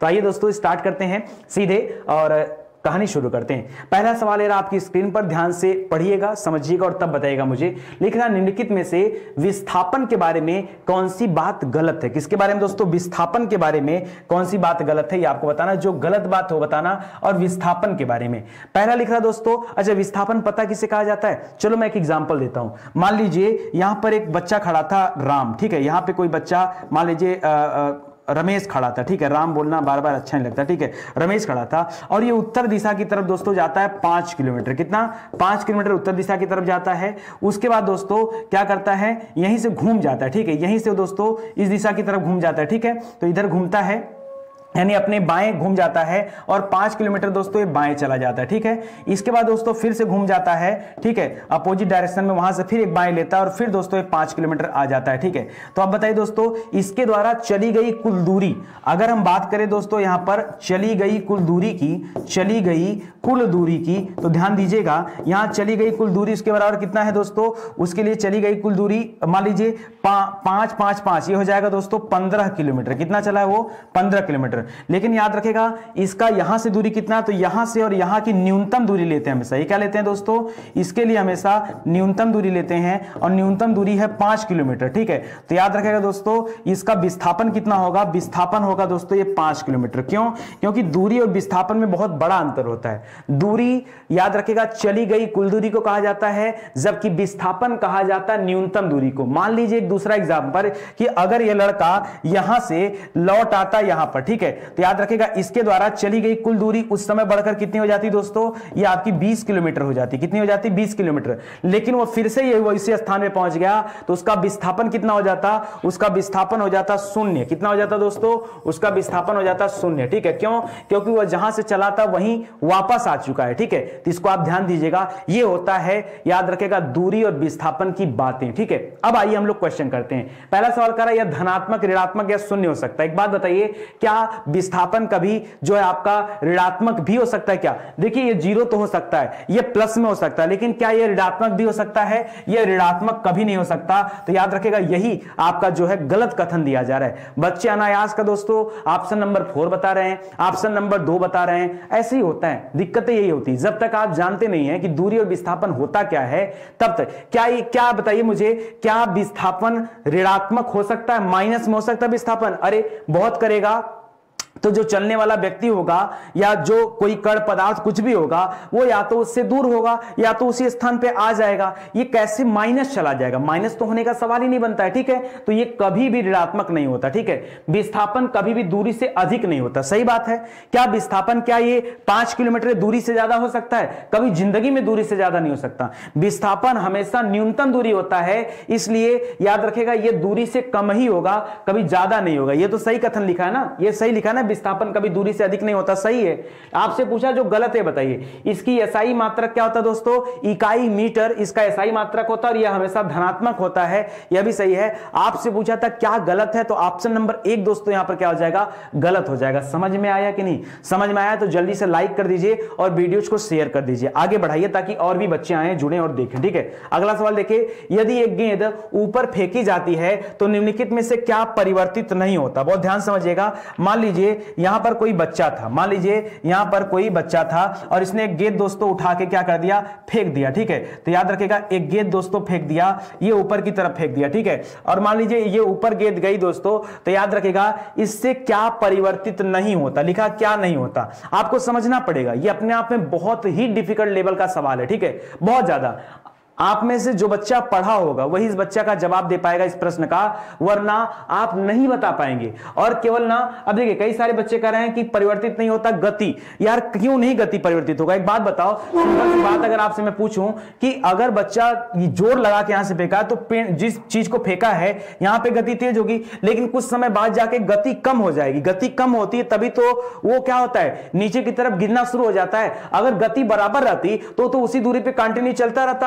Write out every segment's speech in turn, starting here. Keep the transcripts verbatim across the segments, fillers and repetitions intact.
तो आइए दोस्तों स्टार्ट करते हैं सीधे और कहानी शुरू करते हैं। पहला सवाल है आपकी स्क्रीन पर, ध्यान से पढ़िएगा, समझिएगा और तब बताइएगा मुझे। लिख रहा निम्नलिखित में से विस्थापन के बारे में कौन सी बात गलत है। किसके बारे में दोस्तों? विस्थापन के बारे में कौन सी बात गलत है, ये आपको बताना, जो गलत बात हो बताना, और विस्थापन के बारे में। पहला लिख रहा दोस्तों, अच्छा विस्थापन पता किसे कहा जाता है? चलो मैं एक एग्जांपल देता हूं। मान लीजिए यहां पर एक बच्चा खड़ा था, राम, ठीक है। यहां पे कोई बच्चा, मान लीजिए रमेश खड़ा था, ठीक है। राम बोलना बार बार अच्छा नहीं लगता, ठीक है। रमेश खड़ा था और ये उत्तर दिशा की तरफ दोस्तों जाता है पांच किलोमीटर। कितना? पांच किलोमीटर उत्तर दिशा की तरफ जाता है। उसके बाद दोस्तों क्या करता है, यहीं से घूम जाता है, ठीक है। यहीं से दोस्तों इस दिशा की तरफ घूम जाता है, ठीक है। तो इधर घूमता है, यानी अपने बाएं घूम जाता है और पांच किलोमीटर दोस्तों ये बाएं चला जाता है, ठीक है। इसके बाद दोस्तों फिर से घूम जाता है, ठीक है, अपोजिट डायरेक्शन में, वहां से फिर एक बाएं लेता है और फिर दोस्तों ये पांच किलोमीटर आ जाता है, ठीक है। तो अब बताइए दोस्तों, इसके द्वारा चली गई कुल दूरी, अगर हम बात करें दोस्तों यहां पर चली गई कुल दूरी की, चली गई कुल दूरी की, तो ध्यान दीजिएगा यहां चली गई कुल दूरी उसके बराबर कितना है दोस्तों? उसके लिए चली गई कुल दूरी मान लीजिए पांच पांच पांच, ये हो जाएगा दोस्तों पंद्रह किलोमीटर। कितना चला है वो? पंद्रह किलोमीटर। लेकिन याद रखेगा इसका यहां से दूरी कितना, तो यहां से और यहां की न्यूनतम दूरी लेते हैं हमेशा। ये क्या लेते हैं दोस्तों? इसके लिए हमेशा न्यूनतम दूरी लेते हैं और न्यूनतम दूरी है पांच किलोमीटर, ठीक है। तो याद रखेगा दोस्तों इसका विस्थापन कितना होगा? विस्थापन होगा दोस्तों ये पांच किलोमीटर। क्यों? क्योंकि दूरी और विस्थापन में बहुत बड़ा अंतर होता है। दूरी याद रखेगा चली गई कुल दूरी को कहा जाता है, जबकि विस्थापन कहा जाता है न्यूनतम दूरी को। मान लीजिए एक दूसरा एग्जांपल कि अगर यह लड़का यहां से लौट आता यहां पर, ठीक है, तो याद रखेगा इसके द्वारा चली गई कुल दूरी उस समय बढ़कर कितनी हो जाती दोस्तों? ये आपकी बीस किलोमीटर हो जाती। कितनी हो जाती? बीस किलोमीटर। लेकिन वो फिर से ये वो इसी स्थान पे पहुंच गया तो उसका विस्थापन कितना हो जाता? उसका विस्थापन हो जाता शून्य। कितना हो जाता दोस्तों? उसका विस्थापन हो जाता शून्य, ठीक है। क्यों? क्योंकि वह जहां से चला था वहीं वापस आ चुका है, ठीक है। तो इसको आप ध्यान दीजिएगा, ये होता है याद रखेगा दूरी और विस्थापन की बातें, ठीक है। अब आइए हम लोग क्वेश्चन करते हैं। पहला सवाल करा यह धनात्मक, ऋणात्मक या शून्य हो सकता है। एक बात बताइए, क्या विस्थापन कभी जो है आपका ऋणात्मक भी हो सकता है क्या? देखिए ये जीरो तो हो सकता है, ये प्लस में हो सकता है, लेकिन क्या ये ऋणात्मक भी हो सकता है? ये ऋणात्मक कभी नहीं हो सकता। तो याद रखेगा यही आपका जो है गलत कथन दिया जा रहा है। बच्चे अनायास का दोस्तों ऑप्शन नंबर फोर बता रहे हैं, ऑप्शन नंबर दो बता रहे हैं। ऐसे ही होता है, दिक्कतें यही होती है। जब तक आप जानते नहीं है कि दूरी और विस्थापन होता क्या है तब तक क्या ये क्या बताइए मुझे, क्या विस्थापन ऋणात्मक हो सकता है, माइनस में हो सकता है विस्थापन? अरे बहुत करेगा तो जो चलने वाला व्यक्ति होगा या जो कोई कण पदार्थ कुछ भी होगा वो या तो उससे दूर होगा या तो उसी स्थान पे आ जाएगा। ये कैसे माइनस चला जाएगा? माइनस तो होने का सवाल ही नहीं बनता है, ठीक है। तो ये कभी भी ऋणात्मक नहीं होता, ठीक है। विस्थापन कभी भी दूरी से अधिक नहीं होता, सही बात है। क्या विस्थापन क्या ये पांच किलोमीटर दूरी से ज्यादा हो सकता है? कभी जिंदगी में दूरी से ज्यादा नहीं हो सकता। विस्थापन हमेशा न्यूनतम दूरी होता है, इसलिए याद रखेगा ये दूरी से कम ही होगा, कभी ज्यादा नहीं होगा। ये तो सही कथन लिखा है ना, ये सही लिखा है ना, विस्थापन कभी दूरी से अधिक नहीं होता, सही है। आपसे पूछा जो गलत है बताइए। इसकी एसआई मात्रक क्या होता है दोस्तों? इकाई मीटर इसका एसआई मात्रक होता है और यह हमेशा धनात्मक होता है, यह भी सही है। आपसे पूछा था क्या गलत है, तो ऑप्शन नंबर एक दोस्तों यहां पर क्या हो जाएगा? गलत हो जाएगा। समझ में आया कि नहीं? समझ में आया तो जल्दी से लाइक कर दीजिए और वीडियोज को शेयर कर दीजिए, आगे बढ़ाइए ताकि और भी बच्चे आए जुड़े और देखें, ठीक है। अगला सवाल देखिए, यदि एक गेंद ऊपर फेंकी जाती है तो निम्नलिखित में से क्या परिवर्तित नहीं होता? बहुत ध्यान समझिएगा। मान लीजिए यहां पर कोई बच्चा था, मान लीजिए यहां पर कोई बच्चा था और इसने एक गेंद दोस्तों उठा के क्या कर दिया? फेंक दिया, ठीक है। तो याद रखेगा एक गेंद दोस्तों फेंक दिया, ये ऊपर की तरफ फेंक दिया, ठीक है। और मान लीजिए ये ऊपर गेंद गई दोस्तों, तो याद रखेगा इससे क्या परिवर्तित नहीं होता? लिखा क्या नहीं होता, आपको समझना पड़ेगा। ये अपने आप में बहुत ही डिफिकल्ट लेवल का सवाल है, ठीक है, बहुत ज्यादा। आप में से जो बच्चा पढ़ा होगा वही इस बच्चा का जवाब दे पाएगा इस प्रश्न का, वरना आप नहीं बता पाएंगे। और केवल ना, अब देखिए कई सारे बच्चे कह रहे हैं कि परिवर्तित नहीं होता गति। यार क्यों नहीं गति परिवर्तित होगा? एक बात बताओ, सिंपल सी बात, अगर आपसे मैं पूछूं कि अगर बच्चा जोर लगा के यहां से फेंका तो जिस चीज को फेंका है यहां पे गति तेज होगी, लेकिन कुछ समय बाद जाके गति कम हो जाएगी। गति कम होती है तभी तो वो क्या होता है, नीचे की तरफ गिरना शुरू हो जाता है। अगर गति बराबर रहती तो तो उसी दूरी पे कंटिन्यू चलता रहता,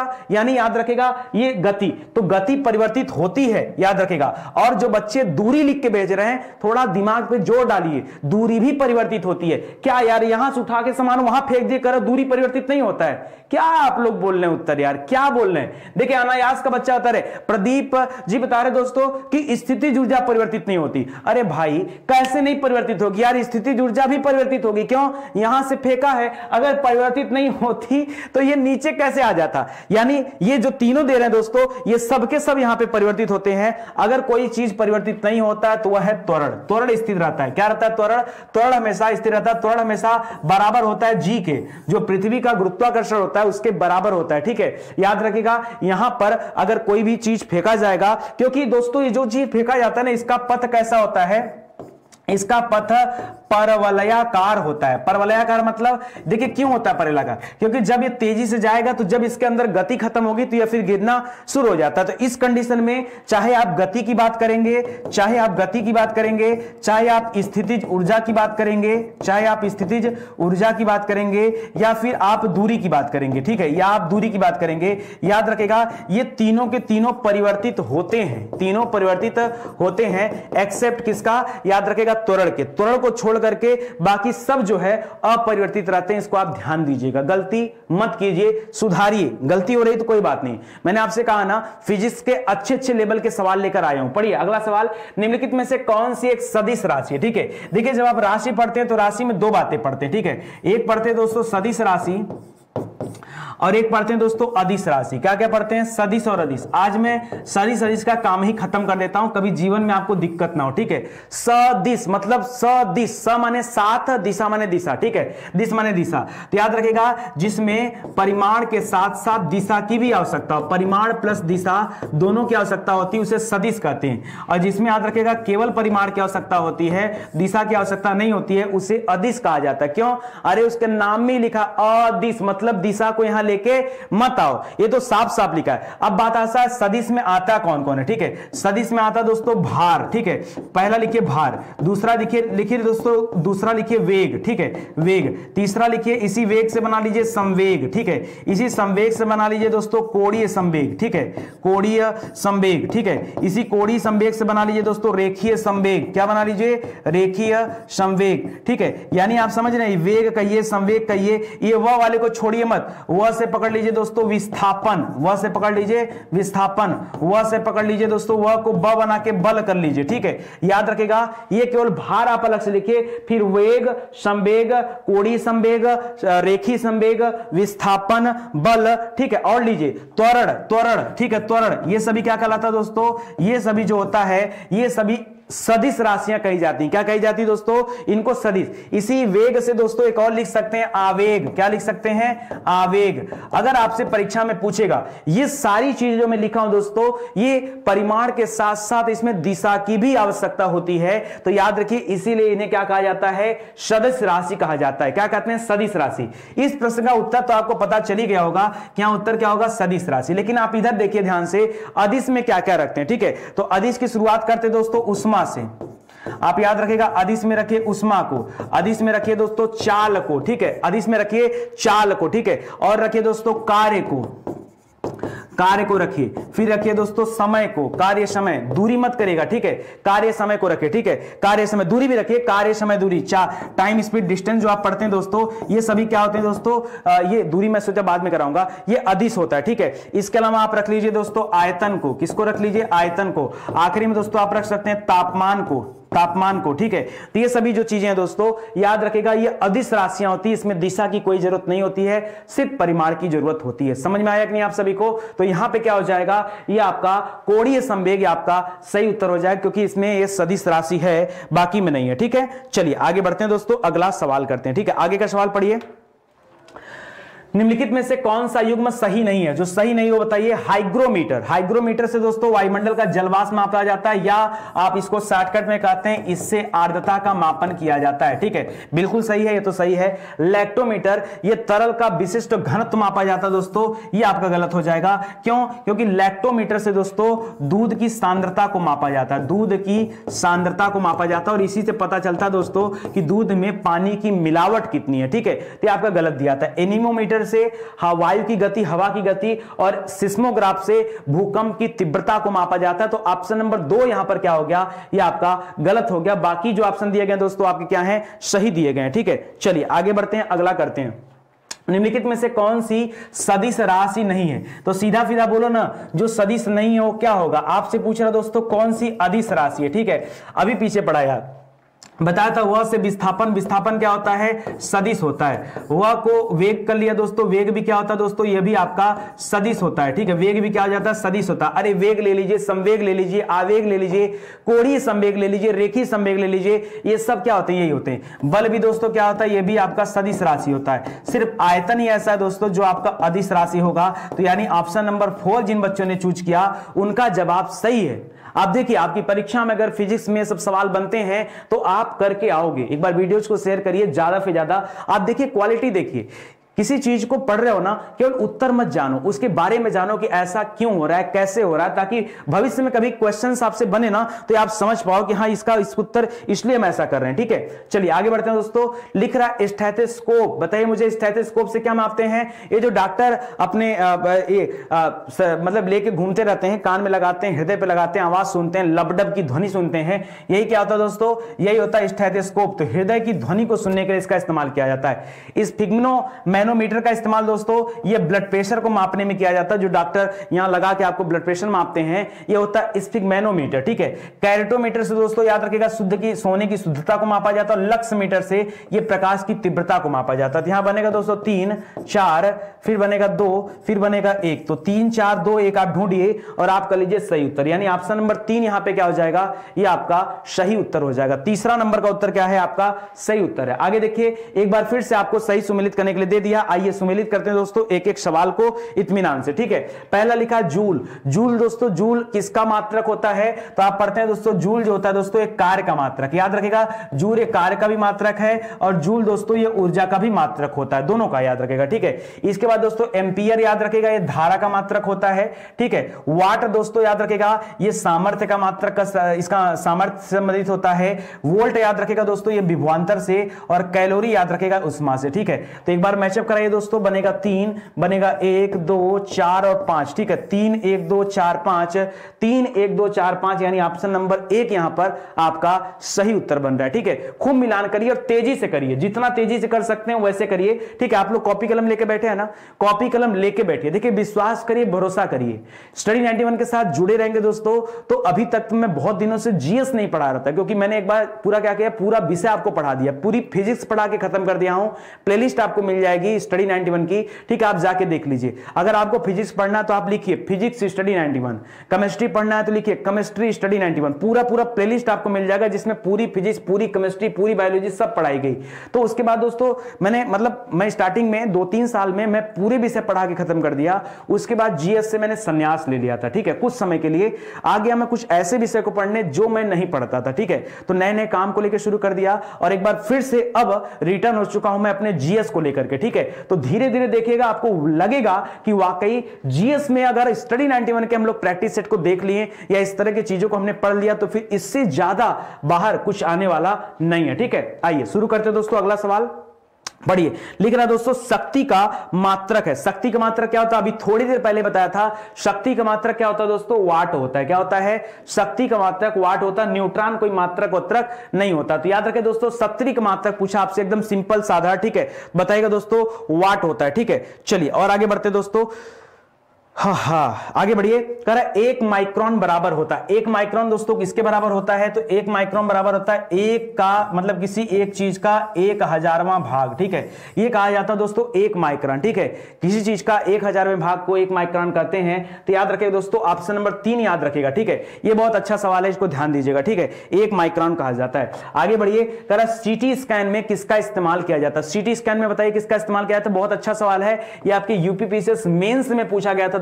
यानी याद रखेगा ये गति, तो गति परिवर्तित होती है, याद रखेगा। और जो बच्चे दूरी लिख के भेज रहे हैं, थोड़ा दिमाग पे जोर डालिए, दूरी भी परिवर्तित होती है। क्या यार यहां से उठा के सामान वहां फेंक दिए करो, दूरी परिवर्तित नहीं होता है? क्या आप लोग बोल रहे हैं उत्तर, यार क्या बोल रहे हैं? देखिए अनायास का बच्चा बता रहे, प्रदीप जी बता रहे दोस्तों कि स्थितिज ऊर्जा परिवर्तित नहीं होती। अरे भाई कैसे नहीं परिवर्तित होगी यार, स्थितिज ऊर्जा भी परिवर्तित होगी। क्यों? यहां से फेंका है, अगर परिवर्तित नहीं होती तो ये नीचे कैसे आ जाता? यानी ये जो तीनों दे रहे हैं दोस्तों, ये सब के सब यहां पे परिवर्तित होते हैं। अगर कोई चीज परिवर्तित नहीं होता है तो वह है त्वरण। त्वरण स्थिर रहता है। क्या रहता है? त्वरण। त्वरण हमेशा स्थिर रहता है। त्वरण हमेशा बराबर होता है जी के, जो पृथ्वी का गुरुत्वाकर्षण होता है उसके बराबर होता है, ठीक है। याद रखिएगा यहां पर अगर कोई भी चीज फेंका जाएगा, क्योंकि दोस्तों ये जो चीज फेंका जाता है ना, इसका पथ कैसा होता है? इसका पथ परवलयाकार होता है। परवलयाकार मतलब देखिए क्यों होता है परवलयाकार? क्योंकि जब ये तेजी से जाएगा तो जब इसके अंदर गति खत्म होगी तो ये फिर गिरना शुरू हो जाता है। तो इस कंडीशन में चाहे आप गति की बात करेंगे, चाहे आप गति की बात करेंगे, चाहे आप स्थितिज ऊर्जा की बात करेंगे, चाहे आप स्थितिज ऊर्जा की बात करेंगे, या फिर आप दूरी की बात करेंगे, ठीक है, या आप दूरी की बात करेंगे, याद रखेगा ये तीनों के तीनों परिवर्तित होते हैं। तीनों परिवर्तित होते हैं एक्सेप्ट किसका? याद रखेगा त्वरण के। त्वरण को छोड़ करके बाकी सब जो है अपरिवर्तित रहते हैं। इसको आप ध्यान दीजिएगा, गलती मत कीजिए, सुधारिए। गलती हो रही तो कोई बात नहीं, मैंने आपसे कहा ना फिजिक्स के अच्छे अच्छे लेवल के सवाल लेकर आया हूं। पढ़िए अगला सवाल, निम्नलिखित में से कौन सी एक सदिश राशि है? ठीक है, देखिए जब आप राशि पढ़ते हैं तो राशि में दो बातें पढ़ते हैं, ठीक है। एक पढ़ते हैं दोस्तों सदिश राशि और एक पढ़ते हैं दोस्तों अदिश राशि। क्या क्या पढ़ते हैं? सदिश और अदिश। आज मैं सदिश अदिश का काम ही खत्म कर देता हूं, कभी जीवन में आपको दिक्कत ना हो, ठीक है। सदिश मतलब सदिश, स माने साथ, दिशा माने दिशा, ठीक है, दिश माने दिशा। तो याद रखेगा जिसमें परिमाण के साथ साथ दिशा की भी आवश्यकता हो, परिमाण प्लस दिशा दोनों की आवश्यकता होती है, उसे सदिश कहते हैं। और जिसमें याद रखेगा केवल परिमाण की आवश्यकता होती है, दिशा की आवश्यकता नहीं होती है, उसे अदिश कहा जाता है। क्यों? अरे उसके नाम में लिखा अदिश, मतलब दिशा को यहां लेके मत आओ, ये तो साफ साफ लिखा है। अब बात आता है सदिश में आता कौन कौन है, ठीक है। सदिश में आता दोस्तों भार, ठीक है, पहला लिखिए भार, दूसरा लिखिए लिखिए दोस्तों दूसरा लिखिए वेग, ठीक है, वेग, तीसरा लिखिए इसी वेग से बना लीजिए संवेग, ठीक है, इसी संवेग से बना लीजिए दोस्तों कोणीय संवेग, ठीक है, कोणीय संवेग, ठीक है, इसी कोणीय संवेग से बना लीजिए दोस्तों रेखीय संवेग। क्या बना लीजिए? रेखीय संवेग, ठीक है। यानी आप समझ रहे हैं, वेग कहिए संवेग कहिए, ये वह वाले को छोड़िए मत, वह से पकड़ लीजिए दोस्तों विस्थापन, वह से पकड़ लीजिए विस्थापन, वह से पकड़ लीजिए दोस्तों वह को ब बना के बल कर लीजिए, ठीक है। याद रखेगा ये केवल भार आप अलग से लिखिए, फिर वेग, संवेग, कोणीय संवेग, रेखीय संवेग, विस्थापन, बल, ठीक है, और लीजिए त्वरण, त्वरण, ठीक है, त्वरण, ये सभी क्या कहलाता है दोस्तों? ये सभी जो होता है ये सभी सदिश राशियां कही जाती हैं। क्या कही जाती है दोस्तों? इनको सदिश। इसी वेग से दोस्तों एक और लिख सकते हैं आवेग। क्या लिख सकते हैं? आवेग। अगर आपसे परीक्षा में पूछेगा ये सारी चीजें जो मैं लिखा हूं दोस्तों, ये परिमाण के साथ साथ इसमें दिशा की भी आवश्यकता होती है, तो याद रखिए इसीलिए इन्हें क्या कहा जाता है? सदिश राशि कहा जाता है। क्या कहते हैं? सदिश राशि। इस प्रश्न का उत्तर तो आपको पता चल ही गया होगा, क्या उत्तर क्या होगा? सदिश राशि। लेकिन आप इधर देखिए ध्यान से, अदिश में क्या क्या रखते हैं, ठीक है। तो अदिश की शुरुआत करते दोस्तों उष्मा से। आप याद रखिएगा अदिश में रखिए उष्मा को, अदिश में रखिए दोस्तों चाल को, ठीक है, अदिश में रखिए चाल को, ठीक है, और रखिए दोस्तों कार्य को, कार्य को रखिए, फिर रखिए दोस्तों समय को, कार्य समय, दूरी मत करेगा, ठीक है, कार्य समय को रखिए, ठीक है, कार्य समय, दूरी भी रखिए, कार्य समय दूरी, चा टाइम स्पीड डिस्टेंस जो आप पढ़ते हैं दोस्तों, ये सभी क्या होते हैं दोस्तों? आ, ये दूरी मैं सोचा बाद में कराऊंगा, ये अदिश होता है, ठीक है। इसके अलावा आप रख लीजिए दोस्तों आयतन को, किसको रख लीजिए? आयतन को। आखिरी में दोस्तों आप रख सकते हैं तापमान को, तापमान को, ठीक है। तो ये सभी जो चीजें हैं दोस्तों याद रखेगा ये अदिश राशियां होती है, इसमें दिशा की कोई जरूरत नहीं होती है, सिर्फ परिमाण की जरूरत होती है। समझ में आया कि नहीं आप सभी को? तो यहां पे क्या हो जाएगा? ये आपका कोणीय संवेग आपका सही उत्तर हो जाएगा, क्योंकि इसमें ये सदिश राशि है, बाकी में नहीं है, ठीक है। चलिए आगे बढ़ते हैं दोस्तों, अगला सवाल करते हैं, ठीक है। आगे का सवाल पढ़िए, निम्नलिखित में से कौन सा युग्म सही नहीं है? जो सही नहीं हो बताइए। हाइग्रोमीटर। हाइग्रोमीटर से दोस्तों वायुमंडल का जलवाष्प मापा जाता है, या आप इसको शॉर्टकट में कहते हैं इससे आर्द्रता का मापन किया जाता है, ठीक है, बिल्कुल सही है, ये तो सही है। लैक्टोमीटर, ये तरल का विशिष्ट घनत्व मापा जाता है दोस्तों, ये आपका गलत हो जाएगा। क्यों? क्योंकि लैक्टोमीटर से दोस्तों दूध की सांद्रता को मापा जाता है, दूध की सांद्रता को मापा जाता है, और इसी से पता चलता है दोस्तों कि दूध में पानी की मिलावट कितनी है, ठीक है, तो आपका गलत दिया था। एनीमोमीटर से वायु की गति, हवा की गति, और सिस्मोग्राफ से भूकंप की तीव्रता को मापा जाता है। तो ऑप्शन नंबर दो यहां पर क्या हो गया, ये आपका गलत हो गया। बाकी जो ऑप्शन दिए गए दोस्तों आपके क्या हैं, सही दिए गए हैं। ठीक है, चलिए आगे बढ़ते हैं, अगला करते हैं। निम्नलिखित में से कौन सी सदिश राशि नहीं है? तो सीधा सीधा बोलो ना, जो सदिश नहीं है वो क्या होगा? आपसे पूछ रहा दोस्तों कौन सी अदिश राशि है। ठीक है, अभी पीछे पढ़ा यार, बताया था वह से विस्थापन, विस्थापन क्या होता है, सदिश होता है। वह को वेग कर लिया दोस्तों, वेग भी क्या होता है दोस्तों, यह भी आपका सदिश होता है। ठीक है, वेग भी क्या हो जाता है, सदिश होता है। अरे वेग ले लीजिए, संवेग ले लीजिए, आवेग ले लीजिए, कोणीय संवेग ले लीजिए, रेखीय संवेग ले लीजिए, ये सब क्या होते हैं, यही होते हैं। बल भी दोस्तों क्या होता है, ये भी आपका सदिश राशि होता है। सिर्फ आयतन ही ऐसा है दोस्तों जो आपका अदिश राशि होगा। तो यानी ऑप्शन नंबर फोर जिन बच्चों ने चूज किया उनका जवाब सही है। आप देखिए, आपकी परीक्षा में अगर फिजिक्स में सब सवाल बनते हैं तो आप करके आओगे। एक बार वीडियोस को शेयर करिए ज्यादा से ज्यादा। आप देखिए, क्वालिटी देखिए, किसी चीज को पढ़ रहे हो ना, केवल उत्तर मत जानो, उसके बारे में जानो कि ऐसा क्यों हो रहा है, कैसे हो रहा है, ताकि भविष्य में कभी क्वेश्चंस आपसे बने ना तो आप समझ पाओ कि हाँ इसका इस उत्तर इसलिए हम ऐसा कर रहे हैं। ठीक है, चलिए आगे बढ़ते हैं दोस्तों। लिख रहा है स्टेथोस्कोप, बताइए मुझे स्टेथोस्कोप से क्या मापते हैं? ये जो डॉक्टर अपने आ, ये आ, स, मतलब लेके घूमते रहते हैं, कान में लगाते हैं, हृदय पे लगाते हैं, आवाज सुनते हैं, लबडब की ध्वनि सुनते हैं, यही क्या होता है दोस्तों, यही होता है स्टेथोस्कोप। तो हृदय की ध्वनि को सुनने के लिए इसका इस्तेमाल किया जाता है। इस फिग्नो मैनोमीटर का इस्तेमाल दोस्तों ये ब्लड प्रेशर को मापने में किया जाता है। जो डॉक्टर यहां लगा के आपको ब्लड प्रेशर मापते हैं, ये होता है स्फिग्मेनोमीटर। ठीक है, कैरेटोमीटर से दोस्तों याद रखिएगा शुद्ध की सोने की शुद्धता को मापा जाता है। लक्स मीटर से ये प्रकाश की तीव्रता को मापा जाता है। यहां बनेगा दोस्तों तीन, चार, फिर बनेगा दो, फिर बनेगा एक। तो तीन, चार, दो, एक आप ढूंढिए और आप कर लीजिए सही उत्तर। यानी ऑप्शन नंबर तीन यहां पे क्या हो जाएगा, ये आपका सही उत्तर हो जाएगा। तीसरा नंबर का उत्तर क्या है, आपका सही उत्तर है। आगे देखिए, एक बार फिर से आपको सही सुमेलित करने के लिए दे दिया। आइए सुमेलित करते हैं दोस्तों एक एक सवाल को इत्मीनान से। ठीक है, पहला लिखा जूल। जूल दोस्तों, जूल किसका मात्रक होता है? तो आप पढ़ते हैं दोस्तों, जूल जो होता है दोस्तों एक कार्य का मात्रक। याद रखिएगा, जूल एक कार्य का भी मात्रक है और जूल दोस्तों ये ऊर्जा का भी मात्रक होता है, दोनों का याद रखिएगा। ठीक है, इसके बाद दोस्तों एम्पियर याद रखिएगा, ये धारा का मात्रक होता है। ठीक है, वाट दोस्तों याद रखिएगा, ये सामर्थ्य का मात्रक का, इसका सामर्थ्य से संबंधित होता है। वोल्ट याद रखिएगा दोस्तों, ये विभवांतर से, और कैलोरी याद रखिएगा उष्मा से। ठीक है, तो एक बार मैचअप कराइए दोस्तों, बनेगा तीन, बनेगा एक, दो, चार और पांच। ठीक है, तीन, एक, दो, चार, पांच, तीन, एक, दो, चार, पांच, यानी ऑप्शन नंबर एक यहां पर आपका सही उत्तर बन रहा है। ठीक है, खूब मिलान करिए और तेजी से करिए, जितना तेजी से कर सकते हैं वैसे करिए। ठीक है, आप लोग कॉपी कलम लेके बैठे हैं ना, कॉपी कलम लेके बैठिए। देखिए, विश्वास करिए, भरोसा करिए, स्टडी नाइंटी वन के साथ जुड़े रहेंगे दोस्तों। तो अभी तक तो मैं बहुत दिनों से जीएस नहीं पढ़ा रहा था, क्योंकि मैंने एक बार पूरा क्या किया, पूरा विषय आपको पढ़ा दिया, पूरी फिजिक्स पढ़ा के खत्म कर दिया हूं। प्लेलिस्ट आपको मिल जाएगी स्टडी नाइंटी वन की। ठीक है, आप जाके देख लीजिए। अगर आपको फिजिक्स पढ़ना है तो आप लिखिए physics study ninety one, chemistry पढ़ना है तो लिखिए केमिस्ट्री स्टडी नाइंटी वन। पूरा पूरा प्लेलिस्ट आपको मिल जाएगा जिसमें पूरी फिजिक्स, पूरी केमिस्ट्री, पूरी बायोलॉजी सब पढ़ाई गई। तो उसके बाद दोस्तों मैंने मतलब मैं स्टार्टिंग में दो तीन साल में मैं पूरे विषय पढ़ा के खत्म कर दिया। उसके बाद जीएस से मैंने संन्यास ले लिया था। ठीक है, कुछ समय के लिए आ गया मैं कुछ ऐसे विषय को पढ़ने जो मैं नहीं पढ़ता था। ठीक है, तो नए नए काम को लेकर शुरू कर दिया और एक बार फिर से अब रिटर्न हो चुका हूं मैं अपने जीएस को लेकर के। ठीक है, तो धीरे धीरे देखिएगा, आपको लगेगा कि वाकई जीएस में अगर स्टडी नाइंटी वन के हम लोग प्रैक्टिस सेट को देख लिए या इस तरह की चीजों को हमने पढ़ लिया तो फिर इससे ज्यादा बाहर कुछ आने वाला नहीं है। ठीक है, आइए शुरू करते हैं दोस्तों अगला सवाल। पढ़िए, लिख रहा दोस्तों शक्ति का मात्रक है। शक्ति का मात्रक क्या होता है? अभी थोड़ी देर पहले बताया था। शक्ति का मात्रक क्या होता है दोस्तों? वाट होता है। क्या होता है? शक्ति का मात्रक वाट होता है। न्यूट्रॉन कोई मात्रक वात्रक नहीं होता। तो याद रखें दोस्तों, शक्ति का मात्रक पूछा आपसे, एकदम सिंपल साधारण। ठीक है, बताइएगा दोस्तों वाट होता है। ठीक है, चलिए और आगे बढ़ते दोस्तों। हाँ हाँ आगे बढ़िए। कह रहा एक माइक्रोन बराबर होता है। एक माइक्रोन दोस्तों किसके बराबर होता है? तो एक माइक्रोन बराबर होता है एक का मतलब किसी एक चीज का एक हजारवां भाग। ठीक है, ये कहा जाता है दोस्तों एक माइक्रोन। ठीक है, किसी चीज का एक हजारवें भाग को एक माइक्रोन कहते हैं। तो याद रखिएगा दोस्तों, ऑप्शन नंबर तीन याद रखिएगा। ठीक है, ये बहुत अच्छा सवाल है, इसको ध्यान दीजिएगा। ठीक है, एक माइक्रोन कहा जाता है। आगे बढ़िए। कह रहा सीटी स्कैन में किसका इस्तेमाल किया जाता है? सीटी स्कैन में बताइए किसका इस्तेमाल किया जाता है? बहुत अच्छा सवाल है, ये आपके यूपीपीसीएस मेंस में पूछा गया था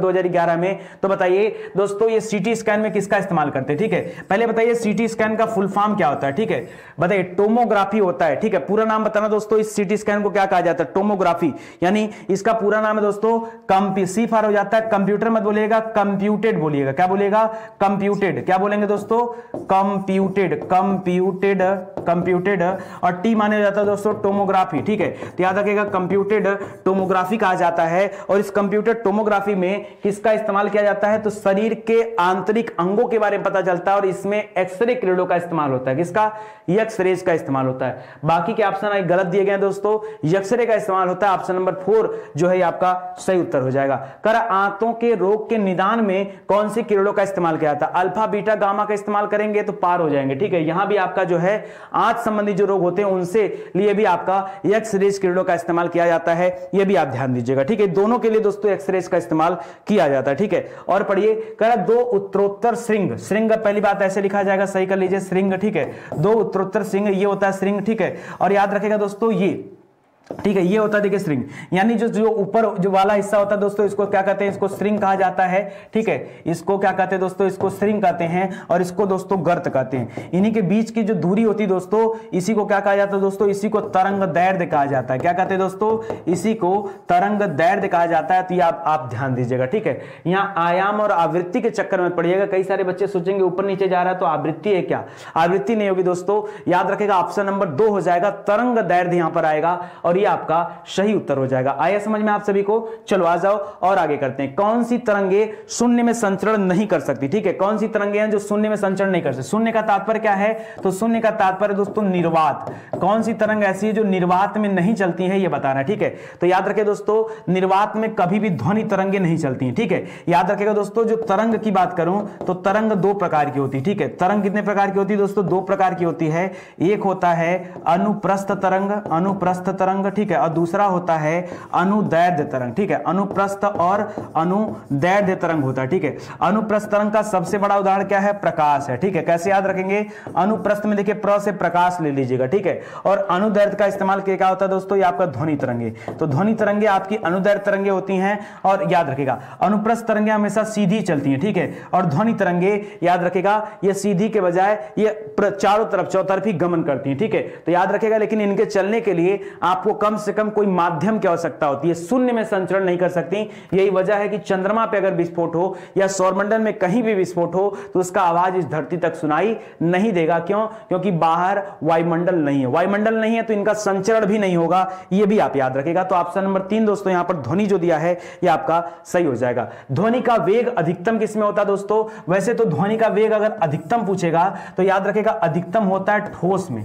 दो हज़ार ग्यारह में। तो बताइए दोस्तों ये सीटी स्कैन में किसका इस्तेमाल करते हैं, ठीक है। पहले बताइए सीटी स्कैन का फुल फॉर्म क्या होता है, ठीक है। बताइए टोमोग्राफी होता है, ठीक है। पूरा नाम बताना दोस्तों, इस सीटी स्कैन को क्या कहा जाता है, टोमोग्राफी, यानी इसका पूरा नाम है दोस्तों कंप्यू सी फॉर हो जाता है कंप्यूटर मत बोलिएगा, कंप्यूटेड बोलिएगा। क्या बोलिएगा, कंप्यूटेड। क्या बोलेंगे दोस्तों, कंप्यूटेड, कंप्यूटेड, कंप्यूटेड। और टी माने जाता है दोस्तों टोमोग्राफी, ठीक है। तो याद रखिएगा कंप्यूटेड टोमोग्राफी कहा जाता है। और इस कंप्यूटेड टोमोग्राफी में किसका इस्तेमाल किया जाता है, तो शरीर के आंतरिक अंगों के बारे में पता चलता है। और इसमें एक्सरे किरणों का इस्तेमाल होता है, किसका, एक्सरेज का इस्तेमाल होता है। बाकी के ऑप्शन आई गलत दिए गए दोस्तों, एक्सरे का इस्तेमाल होता है। ऑप्शन नंबर फोर जो है आपका सही उत्तर हो जाएगा। कर आंतों के रोग के निदान में कौन सी किरणों का इस्तेमाल किया जाता है, अल्फा बीटा गामा का इस्तेमाल करेंगे तो पार हो जाएंगे, ठीक है। यहां भी आपका जो है आंत संबंधी जो रोग होते हैं उनसे लिए भी आपका एक्स-रेज किरणों का इस्तेमाल किया जाता है, यह भी आप ध्यान दीजिएगा, ठीक है। दोनों के लिए दोस्तों एक्स-रेज का इस्तेमाल किया जाता है, ठीक है। और पढ़िए, कह दो उत्तरोत्तर श्रृंग, श्रृंग पहली बात ऐसे लिखा जाएगा, सही कर लीजिए, श्रृंग, ठीक है। दो उत्तरोत्तर श्रृंग ये होता है श्रृंग, ठीक है। और याद रखेगा दोस्तों ये, ठीक है, ये होता है देखिए श्रृंग, यानी जो जो ऊपर जो वाला हिस्सा होता है दोस्तों इसको क्या कहते हैं, इसको श्रृंग कहा जाता है, ठीक है। इसको क्या कहते हैं दोस्तों, इसको श्रृंग कहते हैं। और इसको दोस्तों गर्त कहते हैं। इन्हीं के बीच की जो दूरी होती है दोस्तों इसी को क्या कहा जाता है दोस्तों, इसी को तरंग दैर्ध्य कहा जाता है। क्या कहते हैं दोस्तों, इसी को तरंग दैर्ध्य कहा जाता है। तो ये आप, आप ध्यान दीजिएगा, ठीक है। यहाँ आयाम और आवृत्ति के चक्कर में पड़िएगा, कई सारे बच्चे सोचेंगे ऊपर नीचे जा रहा है तो आवृत्ति है क्या, आवृत्ति नहीं होगी दोस्तों। याद रखेगा ऑप्शन नंबर दो हो जाएगा, तरंग दैर्ध्य यहां पर आएगा और ये आपका सही उत्तर हो जाएगा। आया समझ में आप सभी को, चलो आ जाओ और आगे करते हैं। कौन सी तरंगे शून्य में संचरण नहीं कर सकती, ठीक है। कौन सी तरंगे हैं जो शून्य में संचरण नहीं कर सकती। शून्य का तात्पर्य क्या है, तो शून्य का तात्पर्य दोस्तों निर्वात। कौन सी तरंग ऐसी है जो निर्वात में नहीं चलती है ये बताना है, ठीक है। तो याद रखें दोस्तों निर्वात में कभी भी ध्वनि तरंगे नहीं चलती हैं, ठीक है। याद रखेगा दोस्तों जो तरंग की बात करूं तो तरंग दो प्रकार की होती है, ठीक है। तरंग कितने प्रकार की होती है दोस्तों, दो प्रकार की होती है। एक होता है अनुप्रस्थ तरंग, अनुप्रस्थ तरंग, ठीक है। और दूसरा होता है अनुदैर्ध्य तरंग, ठीक है। अनुप्रस्थ और अनुदैर्ध्य तरंग होता है, ठीक है। अनुप्रस्थ तरंग का सबसे बड़ा उदाहरण क्या है, प्रकाश है, ठीक है। कैसे याद रखेंगे, अनुप्रस्थ में देखिए प्र से प्रकाश ले लीजिएगा, ठीक है। और अनुदैर्ध्य का इस्तेमाल क्या होता है दोस्तों, ये आपका ध्वनि तरंगे। तो ध्वनि तरंगे आपकी अनुदैर्ध्य तरंगे होती हैं। और याद रखेगा अनुप्रस्थ तरंगे हमेशा सीधी चलती हैं, ठीक है। और ध्वनि तरंगे याद रखेगा ये सीधी के बजाय ये चारों तरफ चौतरफी गमन करती हैं, ठीक है। तो याद रखेगा लेकिन इनके चलने के लिए आपको कम से कम कोई माध्यम की आवश्यकता होती है, शून्य में संचरण नहीं कर सकती। यही वजह है कि चंद्रमा पे अगर विस्फोट हो या सौरमंडल में कहीं भी विस्फोट हो तो उसका आवाज इस धरती तक सुनाई नहीं देगा। क्यों, क्योंकि बाहर वायुमंडल नहीं है, वायुमंडल नहीं है तो इनका संचरण भी नहीं होगा, यह भी आप याद रखेगा। तो ऑप्शन नंबर तीन दोस्तों यहां पर ध्वनि जो दिया है यह आपका सही हो जाएगा। ध्वनि का वेग अधिकतम किसमें होता है दोस्तों, वैसे तो ध्वनि का वेग अगर अधिकतम पूछेगा तो याद रखेगा अधिकतम होता है ठोस में।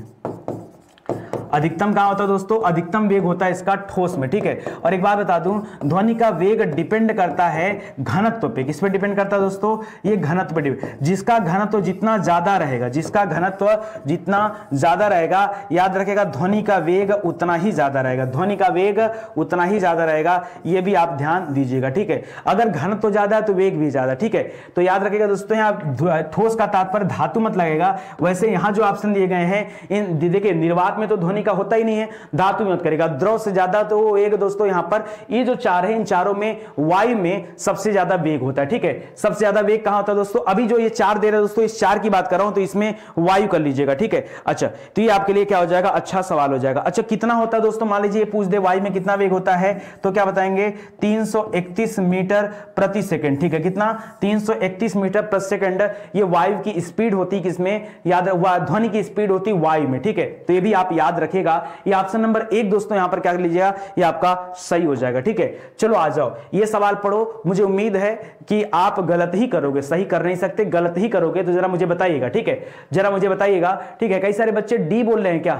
अधिकतम कहां होता है दोस्तों, अधिकतम वेग होता है इसका ठोस में, ठीक है। और एक बात बता दूं, ध्वनि का वेग डिपेंड करता है घनत्व पे। किस पे डिपेंड करता है दोस्तों, ये घनत्व पे डिपेंड। जिसका घनत्व जितना ज्यादा रहेगा, जिसका घनत्व जितना ज्यादा रहेगा याद रखेगा ध्वनि का वेग उतना ही ज्यादा रहेगा, ध्वनि का वेग उतना ही ज्यादा रहेगा, ये भी आप ध्यान दीजिएगा, ठीक है। अगर घनत्व ज्यादा है तो वेग भी ज्यादा, ठीक है। तो याद रखेगा दोस्तों यहाँ ठोस का तात्पर्य धातु मत लगेगा। वैसे यहां जो ऑप्शन दिए गए हैं इन देखिए निर्वात में तो ध्वनि का होता ही नहीं है, धातु मत करेगा, द्रव से ज्यादा तो एक दोस्तों यहां पर ये जो चार है इन चारों में वायु में सबसे ज्यादा वेग होता है, ठीक है। सबसे ज्यादा वेग कहां होता है दोस्तों, अभी जो ये चार दे रहे हैं दोस्तों इस चार की बात कर रहा हूं तो इसमें वायु कर लीजिएगा, ठीक है। अच्छा तो ये आपके लिए क्या हो जाएगा, अच्छा सवाल हो जाएगा। अच्छा कितना होता है दोस्तों, मान लीजिए पूछ दे वायु में कितना वेग होता है तो क्या बताएंगे, तीन सौ इकतीस मीटर प्रति सेकंड, ठीक है। कितना, तीन सौ इकतीस मीटर प्रति सेकंड ये वायु की स्पीड होती, किसमें, याद ध्वनि की स्पीड होती वायु में, ठीक है। तो ये भी आप याद रखिएगा। ये ऑप्शन नंबर एक दोस्तों यहां पर क्या कर लीजिएगा, ये आपका सही हो जाएगा, ठीक है। चलो आ जाओ ये सवाल पढ़ो, मुझे उम्मीद है कि आप गलत ही करोगे, सही कर नहीं सकते, गलत ही करोगे तो जरा मुझे बताइएगा, ठीक है। जरा मुझे बताइएगा, ठीक है। कई सारे बच्चे डी बोल रहे हैं, क्या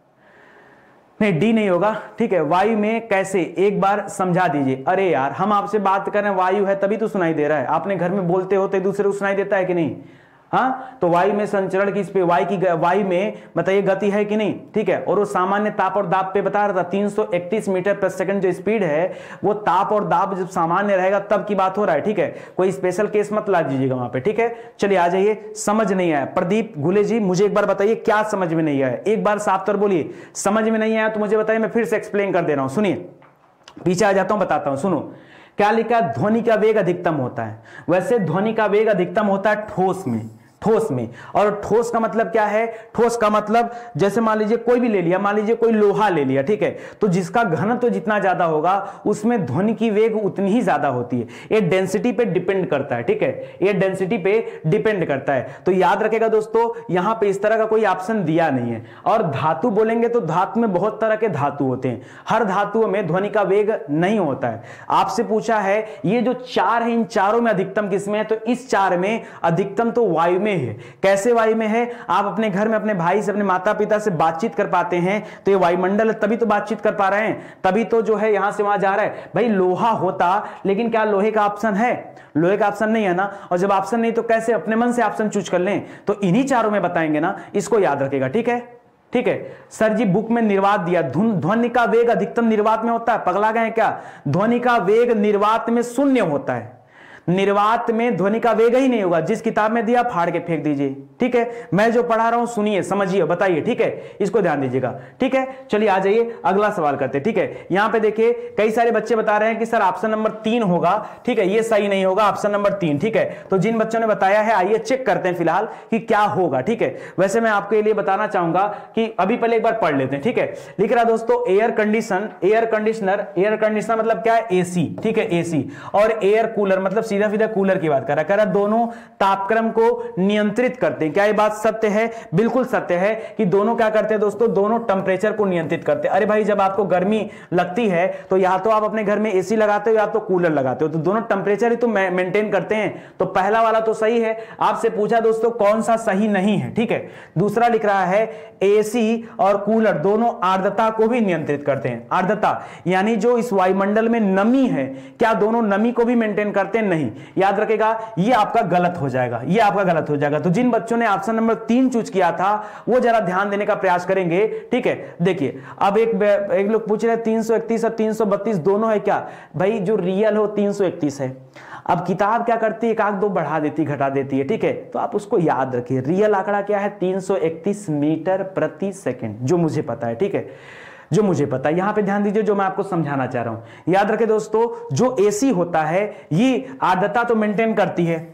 नहीं, डी नहीं होगा, ठीक है। वायु में कैसे, एक बार समझा दीजिए। अरे यार हम आपसे बात कर रहे हैं, वायु है तभी तो सुनाई दे रहा है। आपने घर में बोलते होते दूसरे को सुनाई देता है कि नहीं, हाँ। तो वायु में संचरण की स्पीड, वायु की वायु में बताइए गति है कि नहीं, ठीक है। और वो सामान्य ताप और दाब पे बता रहा था, तीन सौ इकतीस मीटर प्रति सेकंड जो स्पीड है वो ताप और दाब जब सामान्य रहेगा तब की बात हो रहा है, ठीक है। कोई स्पेशल केस मत ला दीजिएगा वहां पे, ठीक है। चलिए आ जाइए, समझ नहीं आया प्रदीप गुले जी, मुझे एक बार बताइए क्या समझ में नहीं आया, एक बार साफ तौर बोलिए। समझ में नहीं आया तो मुझे बताइए, मैं फिर से एक्सप्लेन कर दे रहा हूं, सुनिए। पीछे आ जाता हूं, बताता हूं, सुनो। क्या लिखा है, ध्वनि का वेग अधिकतम होता है। वैसे ध्वनि का वेग अधिकतम होता है ठोस में, ठोस में। और ठोस का मतलब क्या है, ठोस का मतलब जैसे मान लीजिए कोई भी ले लिया, मान लीजिए कोई लोहा ले लिया, ठीक है, तो जिसका घनत्व तो जितना ज्यादा होगा उसमें ध्वनि की वेग उतनी ही ज्यादा होती है। ये डेंसिटी पे डिपेंड करता है, ठीक है, ये डेंसिटी पे डिपेंड करता है। तो याद रखेगा दोस्तों, यहां पे इस तरह का कोई ऑप्शन दिया नहीं है। और धातु बोलेंगे तो धातु में बहुत तरह के धातु होते हैं, हर धातुओं में ध्वनि का वेग नहीं होता है। आपसे पूछा है ये जो चार है, इन चारों में अधिकतम किसमें है, तो इस चार में अधिकतम तो वायु में है। कैसे वायु में है, आप अपने घर में अपने भाई से, अपने माता पिता से बातचीत कर पाते हैं, तो ये वायुमंडल है, तभी तो बातचीत कर पा रहे हैं, तभी तो जो है यहां से वहां जा रहा है। भाई लोहा होता, लेकिन क्या लोहे का ऑप्शन है, लोहे का ऑप्शन नहीं है ना। और जब ऑप्शन नहीं तो कैसे अपने मन से ऑप्शन चूज कर लें, तो इन्हीं चारों में बताएंगे ना, इसको याद रखेगा, ठीक है। ठीक है सर जी, बुक में निर्वात दिया, ध्वनि का वेग अधिकतम निर्वात में होता है, पगला गए क्या, ध्वनि का वेग निर्वात में शून्य होता है, निर्वात में ध्वनि का वेग ही नहीं होगा। जिस किताब में दिया फाड़ के फेंक दीजिए, ठीक है। मैं जो पढ़ा रहा हूं सुनिए, समझिए, बताइए, ठीक है, इसको ध्यान दीजिएगा, ठीक है। चलिए आ जाइए अगला सवाल करते हैं, ठीक है। यहां पे देखिए कई सारे बच्चे बता रहे हैं कि सर ऑप्शन नंबर तीन होगा, ठीक है, ये सही नहीं होगा, ऑप्शन नंबर तीन, ठीक है। तो जिन बच्चों ने बताया है आइए चेक करते हैं फिलहाल कि क्या होगा, ठीक है। वैसे मैं आपके लिए बताना चाहूंगा कि अभी पहले एक बार पढ़ लेते हैं, ठीक है। लिख रहा दोस्तों air condition, air conditioner, air conditioner मतलब क्या है, एसी, ठीक है, एसी। और एयर कूलर मतलब सीधा सीधा कूलर की बात कर रहा है, दोनों तापक्रम को नियंत्रित करते हैं। क्या ये बात सत्य है, बिल्कुल सत्य है कि दोनों क्या करते हैं दोस्तों, दोनों टेंपरेचर को नियंत्रित करते हैं। अरे भाई जब आपको गर्मी लगती है तो या तो आप अपने घर में एसी लगाते हो या तो कूलर लगाते हो, तो दोनों टेंपरेचर ही तो मेंटेन करते हैं। तो पहला वाला तो सही है। आपसे पूछा दोस्तों कौन सा सही नहीं है, ठीक है। दूसरा लिख रहा है एसी और कूलर दोनों आर्द्रता को भी नियंत्रित करते हैं। आर्द्रता यानी जो इस वायुमंडल में नमी है, क्या दोनों नमी को भी मेंटेन करते हैं, नहीं। याद रखेगा ये आपका गलत हो जाएगा, ये आपका गलत हो जाएगा। तो जिन बच्चों ने ऑप्शन नंबर तीन चूज किया था वो जरा ध्यान देने का प्रयास करेंगे, ठीक है। देखिए अब एक एक लोग पूछ रहे हैं तीन सौ इकतीस और तीन सौ बत्तीस दोनों है क्या, भाई जो रियल हो तीन सौ इकतीस है। अब किताब क्या करती है, एक आंख दो बढ़ा देती घटा देती है, ठीक है। तो आप उसको याद रखिए, रियल आंकड़ा क्या है, तीन सौ इकतीस मीटर प्रति सेकंड, जो मुझे पता है, ठीक है, जो मुझे पता है। यहां पे ध्यान दीजिए जो मैं आपको समझाना चाह रहा हूं। याद रखें दोस्तों, जो एसी होता है ये आर्द्रता तो मेंटेन करती है,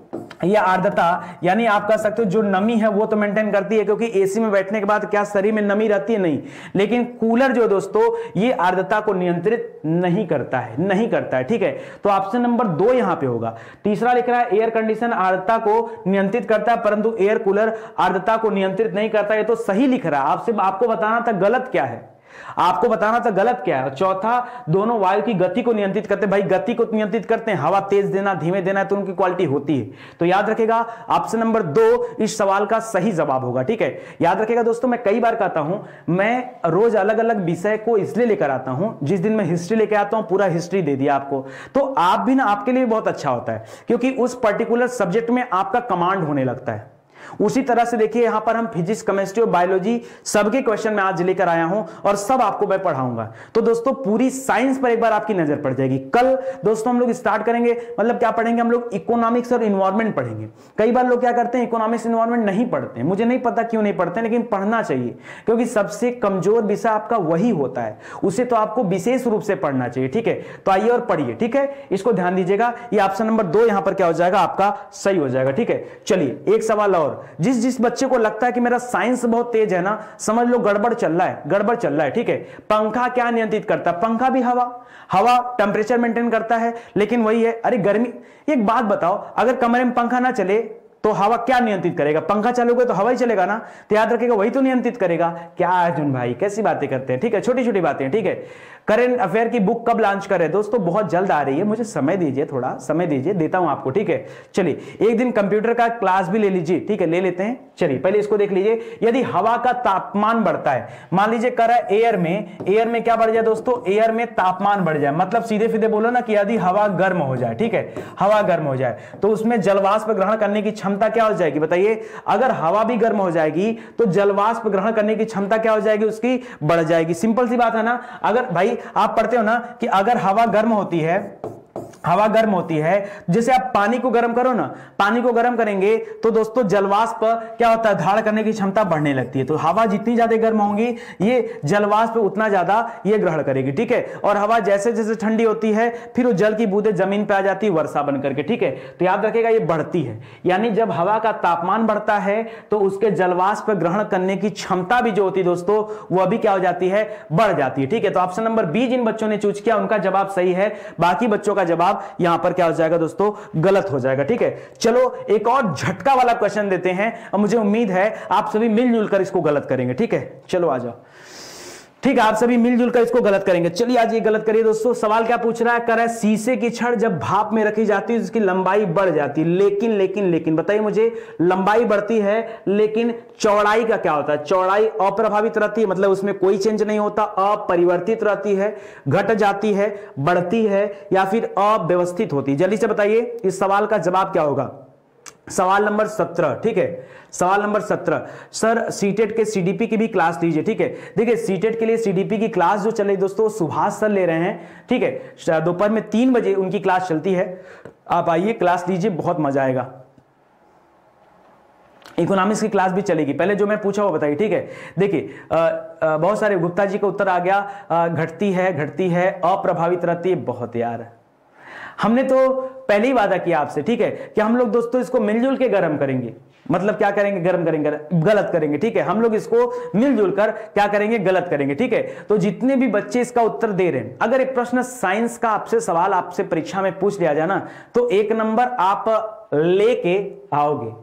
ये आर्द्रता यानी आप कह सकते हो जो नमी है वो तो मेंटेन करती है, क्योंकि एसी में बैठने के बाद क्या शरीर में नमी रहती है, नहीं। लेकिन कूलर जो दोस्तों ये आर्द्रता को नियंत्रित नहीं करता है, नहीं करता है, ठीक है। तो ऑप्शन नंबर दो यहां पे होगा। तीसरा लिख रहा है एयर कंडीशन आर्द्रता को नियंत्रित करता है परंतु एयर कूलर आर्द्रता को नियंत्रित नहीं करता, ये तो सही लिख रहा है। आपसे आपको बताना था गलत क्या है, आपको बताना था गलत क्या है। चौथा दोनों वायु की गति को नियंत्रित करते हैं, भाई गति को नियंत्रित करते हैं, हवा तेज देना धीमे देना है तो उनकी क्वालिटी होती है। तो याद रखेगा ऑप्शन नंबर दो इस सवाल का सही जवाब होगा, ठीक है। याद रखेगा दोस्तों, मैं कई बार कहता हूं मैं रोज अलग अलग विषय को इसलिए लेकर आता हूं, जिस दिन मैं हिस्ट्री लेकर आता हूं पूरा हिस्ट्री दे दिया आपको, तो आप भी ना, आपके लिए बहुत अच्छा होता है, क्योंकि उस पर्टिकुलर सब्जेक्ट में आपका कमांड होने लगता है। उसी तरह से देखिए यहां पर हम फिजिक्स, केमिस्ट्री और बायोलॉजी सबके क्वेश्चन मैं आज लेकर आया हूं और सब आपको मैं पढ़ाऊंगा। तो दोस्तों पूरी साइंस पर एक बार आपकी नजर पड़ जाएगी। कल दोस्तों हम लोग स्टार्ट करेंगे, मतलब क्या पढ़ेंगे हम लोग, इकोनॉमिक्स और इन्वायरमेंट पढ़ेंगे। कई बार लोग क्या करते हैं इकोनॉमिक्स इन्वायरमेंट नहीं पढ़ते हैं, मुझे नहीं पता क्यों नहीं पढ़ते, लेकिन पढ़ना चाहिए, क्योंकि सबसे कमजोर विषय आपका वही होता है, उसे तो आपको विशेष रूप से पढ़ना चाहिए, ठीक है। तो आइए और पढ़िए, ठीक है, इसको ध्यान दीजिएगा। ये ऑप्शन नंबर दो यहां पर क्या हो जाएगा, आपका सही हो जाएगा, ठीक है। चलिए एक सवाल और, जिस जिस बच्चे को लगता है कि मेरा साइंस बहुत तेज है ना, समझ लो गड़बड़ चल रहा है, गड़बड़ चल रहा है, ठीक है। पंखा क्या नियंत्रित करता है, पंखा भी हवा, हवा टेंपरेचर मेंटेन करता है, लेकिन वही है, अरे गर्मी, एक बात बताओ, अगर कमरे में पंखा ना चले तो हवा क्या नियंत्रित करेगा, पंखा चलोगे तो हवा ही चलेगा ना, तो याद रखिएगा वही तो नियंत्रित करेगा। क्या अर्जुन भाई कैसी बातें करते हैं, ठीक है, छोटी छोटी बातें, ठीक है। करंट अफेयर की बुक कब लॉन्च कर रहे हैं दोस्तों, बहुत जल्द आ रही है, मुझे समय दीजिए, थोड़ा समय दीजिए, देता हूं आपको, ठीक है। चलिए एक दिन कंप्यूटर का क्लास भी ले लीजिए, ठीक है, ले लेते हैं। चलिए पहले इसको देख लीजिए, यदि हवा का तापमान बढ़ता है, मान लीजिए कर है एयर में, एयर में क्या बढ़ जाए दोस्तों, एयर में तापमान बढ़ जाए, मतलब सीधे सीधे बोलो ना कि यदि हवा गर्म हो जाए, ठीक है, हवा गर्म हो जाए तो उसमें जलवाष्प ग्रहण करने की क्षमता क्या हो जाएगी, बताइए। अगर हवा भी गर्म हो जाएगी तो जलवाष्प ग्रहण करने की क्षमता क्या हो जाएगी, उसकी बढ़ जाएगी। सिंपल सी बात है ना। अगर भाई आप पढ़ते हो ना कि अगर हवा गर्म होती है, हवा गर्म होती है, जैसे आप पानी को गर्म करो ना, पानी को गर्म करेंगे तो दोस्तों जलवाष्प क्या होता है, धारण करने की क्षमता बढ़ने लगती है। तो हवा जितनी ज्यादा गर्म होगी ये जलवाष्प उतना ज्यादा ये ग्रहण करेगी, ठीक है। और हवा जैसे जैसे ठंडी होती है फिर वो जल की बूंदें जमीन पे आ जाती है वर्षा बन करके, ठीक है। तो याद रखेगा ये बढ़ती है, यानी जब हवा का तापमान बढ़ता है तो उसके जलवाष्प ग्रहण करने की क्षमता भी जो होती है दोस्तों वह भी क्या हो जाती है, बढ़ जाती है, ठीक है। तो ऑप्शन नंबर बी जिन बच्चों ने चूज किया उनका जवाब सही है, बाकी बच्चों का जवाब यहां पर क्या हो जाएगा दोस्तों, गलत हो जाएगा, ठीक है। चलो एक और झटका वाला क्वेश्चन देते हैं और मुझे उम्मीद है आप सभी मिलजुल कर इसको गलत करेंगे, ठीक है। चलो आ जाओ, ठीक है, आप सभी मिलजुल कर इसको गलत करेंगे। चलिए आज ये गलत करिए दोस्तों। सवाल क्या पूछ रहा है, कर है शीशे की छड़ जब भाप में रखी जाती है उसकी लंबाई बढ़ जाती है, लेकिन लेकिन लेकिन बताइए मुझे, लंबाई बढ़ती है लेकिन चौड़ाई का क्या होता है, चौड़ाई अप्रभावित रहती है, मतलब उसमें कोई चेंज नहीं होता, अपरिवर्तित रहती है, घट जाती है, बढ़ती है या फिर अव्यवस्थित होती है। जल्दी से बताइए इस सवाल का जवाब क्या होगा। सवाल नंबर सत्रह, ठीक है, सवाल नंबर सत्रह। सर सीटेट के सीडीपी की भी क्लास लीजिए, ठीक है। देखिए सीटेट के लिए सीडीपी की क्लास जो चल रही दोस्तों सुभाष सर ले रहे हैं, ठीक है। दोपहर में तीन बजे उनकी क्लास चलती है, आप आइए क्लास लीजिए, बहुत मजा आएगा। इकोनॉमिक्स की क्लास भी चलेगी, पहले जो मैं पूछा वो बताइए, ठीक है। देखिए बहुत सारे गुप्ता जी का उत्तर आ गया, घटती है घटती है, अप्रभावित रहती है, बहुत यार हमने तो पहले ही वादा किया आपसे, ठीक है, कि हम लोग दोस्तों इसको मिलजुल के गर्म करेंगे, मतलब क्या करेंगे, गर्म करेंगे, गलत करेंगे, ठीक है। हम लोग इसको मिलजुल कर क्या करेंगे, गलत करेंगे, ठीक है। तो जितने भी बच्चे इसका उत्तर दे रहे हैं, अगर एक प्रश्न साइंस का आपसे सवाल आपसे परीक्षा में पूछ लिया जाए ना तो एक नंबर आप लेके आओगे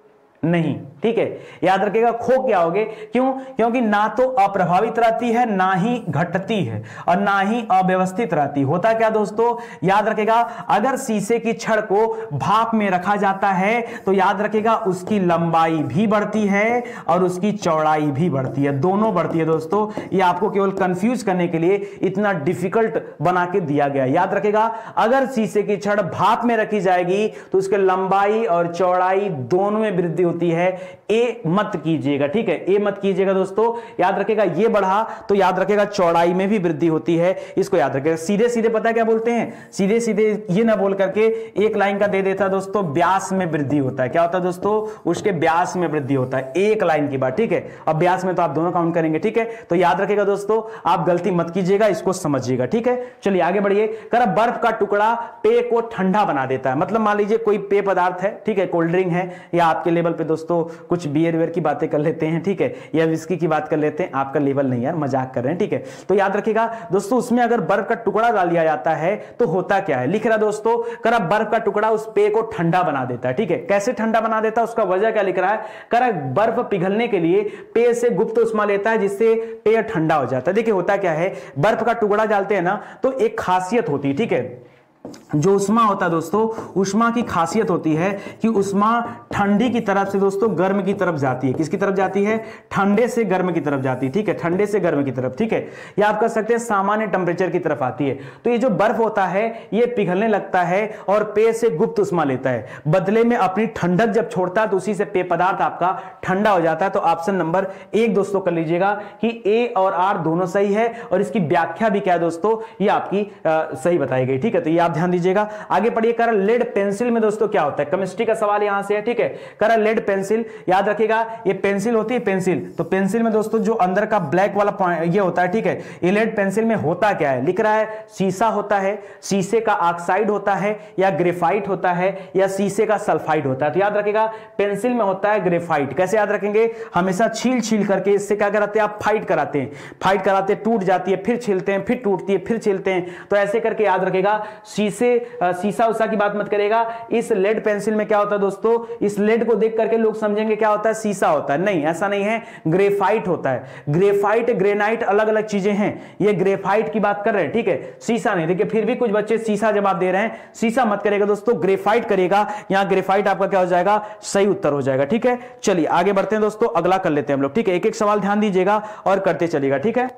नहीं, ठीक है। याद रखिएगा खो के आओगे, क्यों, क्योंकि ना तो अप्रभावित रहती है ना ही घटती है और ना ही अव्यवस्थित रहती। होता क्या दोस्तों, याद रखिएगा अगर शीशे की छड़ को भाप में रखा जाता है तो याद रखिएगा उसकी लंबाई भी बढ़ती है और उसकी चौड़ाई भी बढ़ती है, दोनों बढ़ती है दोस्तों। ये आपको केवल कंफ्यूज करने के लिए इतना डिफिकल्ट बना के दिया गया। याद रखिएगा अगर शीशे की छड़ भाप में रखी जाएगी तो उसके लंबाई और चौड़ाई दोनों में वृद्धि होती है। ए मत कीजिएगा, ठीक है, ए मत कीजिएगा दोस्तों। याद रखिएगा ये बढ़ा तो याद रखिएगा चौड़ाई में भी वृद्धि होती है, इसको याद रखिएगा। सीधे सीधे पता क्या बोलते हैं, सीधे सीधे ये ना बोल करके एक लाइन का दे देता दोस्तों, व्यास में वृद्धि होता है। क्या होता है दोस्तों, उसके व्यास में वृद्धि होता है, एक लाइन की बात, ठीक है। अब व्यास में तो आप दोनों काउंट करेंगे, ठीक है। तो याद रखिएगा दोस्तों, आप गलती मत कीजिएगा, इसको समझिएगा, ठीक है। चलिए आगे बढ़िए। कर बर्फ का टुकड़ा पेय को ठंडा बना देता है, मतलब मान लीजिए कोई पेय पदार्थ है, ठीक है, कोल्ड ड्रिंक है, या आपके लेवल पे दोस्तों कुछ बियर वेयर की बातें कर लेते हैं, ठीक है, या विस्की की बात कर लेते हैं, आपका लेवल नहीं यार, मजाक कर रहे हैं, ठीक है। तो याद रखिएगा दोस्तों उसमें अगर बर्फ का टुकड़ा डाल दिया जाता है तो होता क्या है, लिख रहा दोस्तों, कर बर्फ का टुकड़ा उस पेय को ठंडा बना देता है, ठीक है। कैसे ठंडा बना देता है, उसका वजह क्या लिख रहा है, कर बर्फ पिघलने के लिए पेय से गुप्त उष्मा लेता है जिससे पेय ठंडा हो जाता है। देखिए होता क्या है, बर्फ का टुकड़ा डालते हैं ना तो एक खासियत होती है, ठीक है, जो उष्मा होता है दोस्तों, उष्मा की खासियत होती है कि उष्मा ठंडी की तरफ से दोस्तों गर्म की तरफ जाती है। किसकी तरफ जाती है, ठंडे से गर्म की तरफ जाती है, ठीक है, ठंडे से गर्म की तरफ, ठीक है। या आप कह सकते हैं सामान्य टेम्परेचर की तरफ आती है। तो ये जो बर्फ होता है ये पिघलने लगता है और पेय से गुप्त उष्मा लेता है, बदले में अपनी ठंडक जब छोड़ता है तो उसी से पेय पदार्थ आपका ठंडा हो जाता है। तो ऑप्शन नंबर एक दोस्तों कर लीजिएगा कि ए और आर दोनों सही है और इसकी व्याख्या भी क्या है दोस्तों, ये आपकी आ, सही बताई गई, ठीक है। तो ये ध्यान दीजिएगा। आगे पढ़िए। कर लेड पेंसिल में दोस्तों क्या होता है, केमिस्ट्री का सवाल यहां से है, ठीक है। कर लेड पेंसिल, याद रखिएगा ये पेंसिल होती है, पेंसिल, तो पेंसिल में दोस्तों जो अंदर का ब्लैक वाला पॉइंट ये होता है, ठीक है। ये लेड पेंसिल में होता क्या है, लिख रहा है शीशा होता है, शीशे का ऑक्साइड होता है, या ग्रेफाइट होता है, या शीशे का सल्फाइड होता है। तो याद रखिएगा पेंसिल में होता है ग्रेफाइट। कैसे याद रखेंगे, हमेशा छील छील करके इससे क्या कराते हैं आप, फाइट कराते हैं, फाइट कराते टूट जाती है, फिर छीलते हैं, फिर टूटती है, फिर छीलते हैं। तो ऐसे करके याद रखेगा शीशे शीशा उषा की बात मत करेगा। इस लेड पेंसिल में क्या होता है दोस्तों, इस लेड को देख करके लोग समझेंगे क्या होता है, शीशा होता है, नहीं ऐसा नहीं है, ग्रेफाइट होता है। ग्रेफाइट ग्रेनाइट अलग अलग चीजें हैं, ये ग्रेफाइट की बात कर रहे हैं, ठीक है, शीशा नहीं। देखिए फिर भी कुछ बच्चे शीशा जवाब दे रहे हैं, शीशा मत करेगा दोस्तों, ग्रेफाइट करेगा। यहां ग्रेफाइट आपका क्या हो जाएगा, सही उत्तर हो जाएगा, ठीक है। चलिए आगे बढ़ते हैं दोस्तों, अगला कर लेते हैं हम लोग, ठीक है। एक एक सवाल ध्यान दीजिएगा और करते चलिएगा, ठीक है।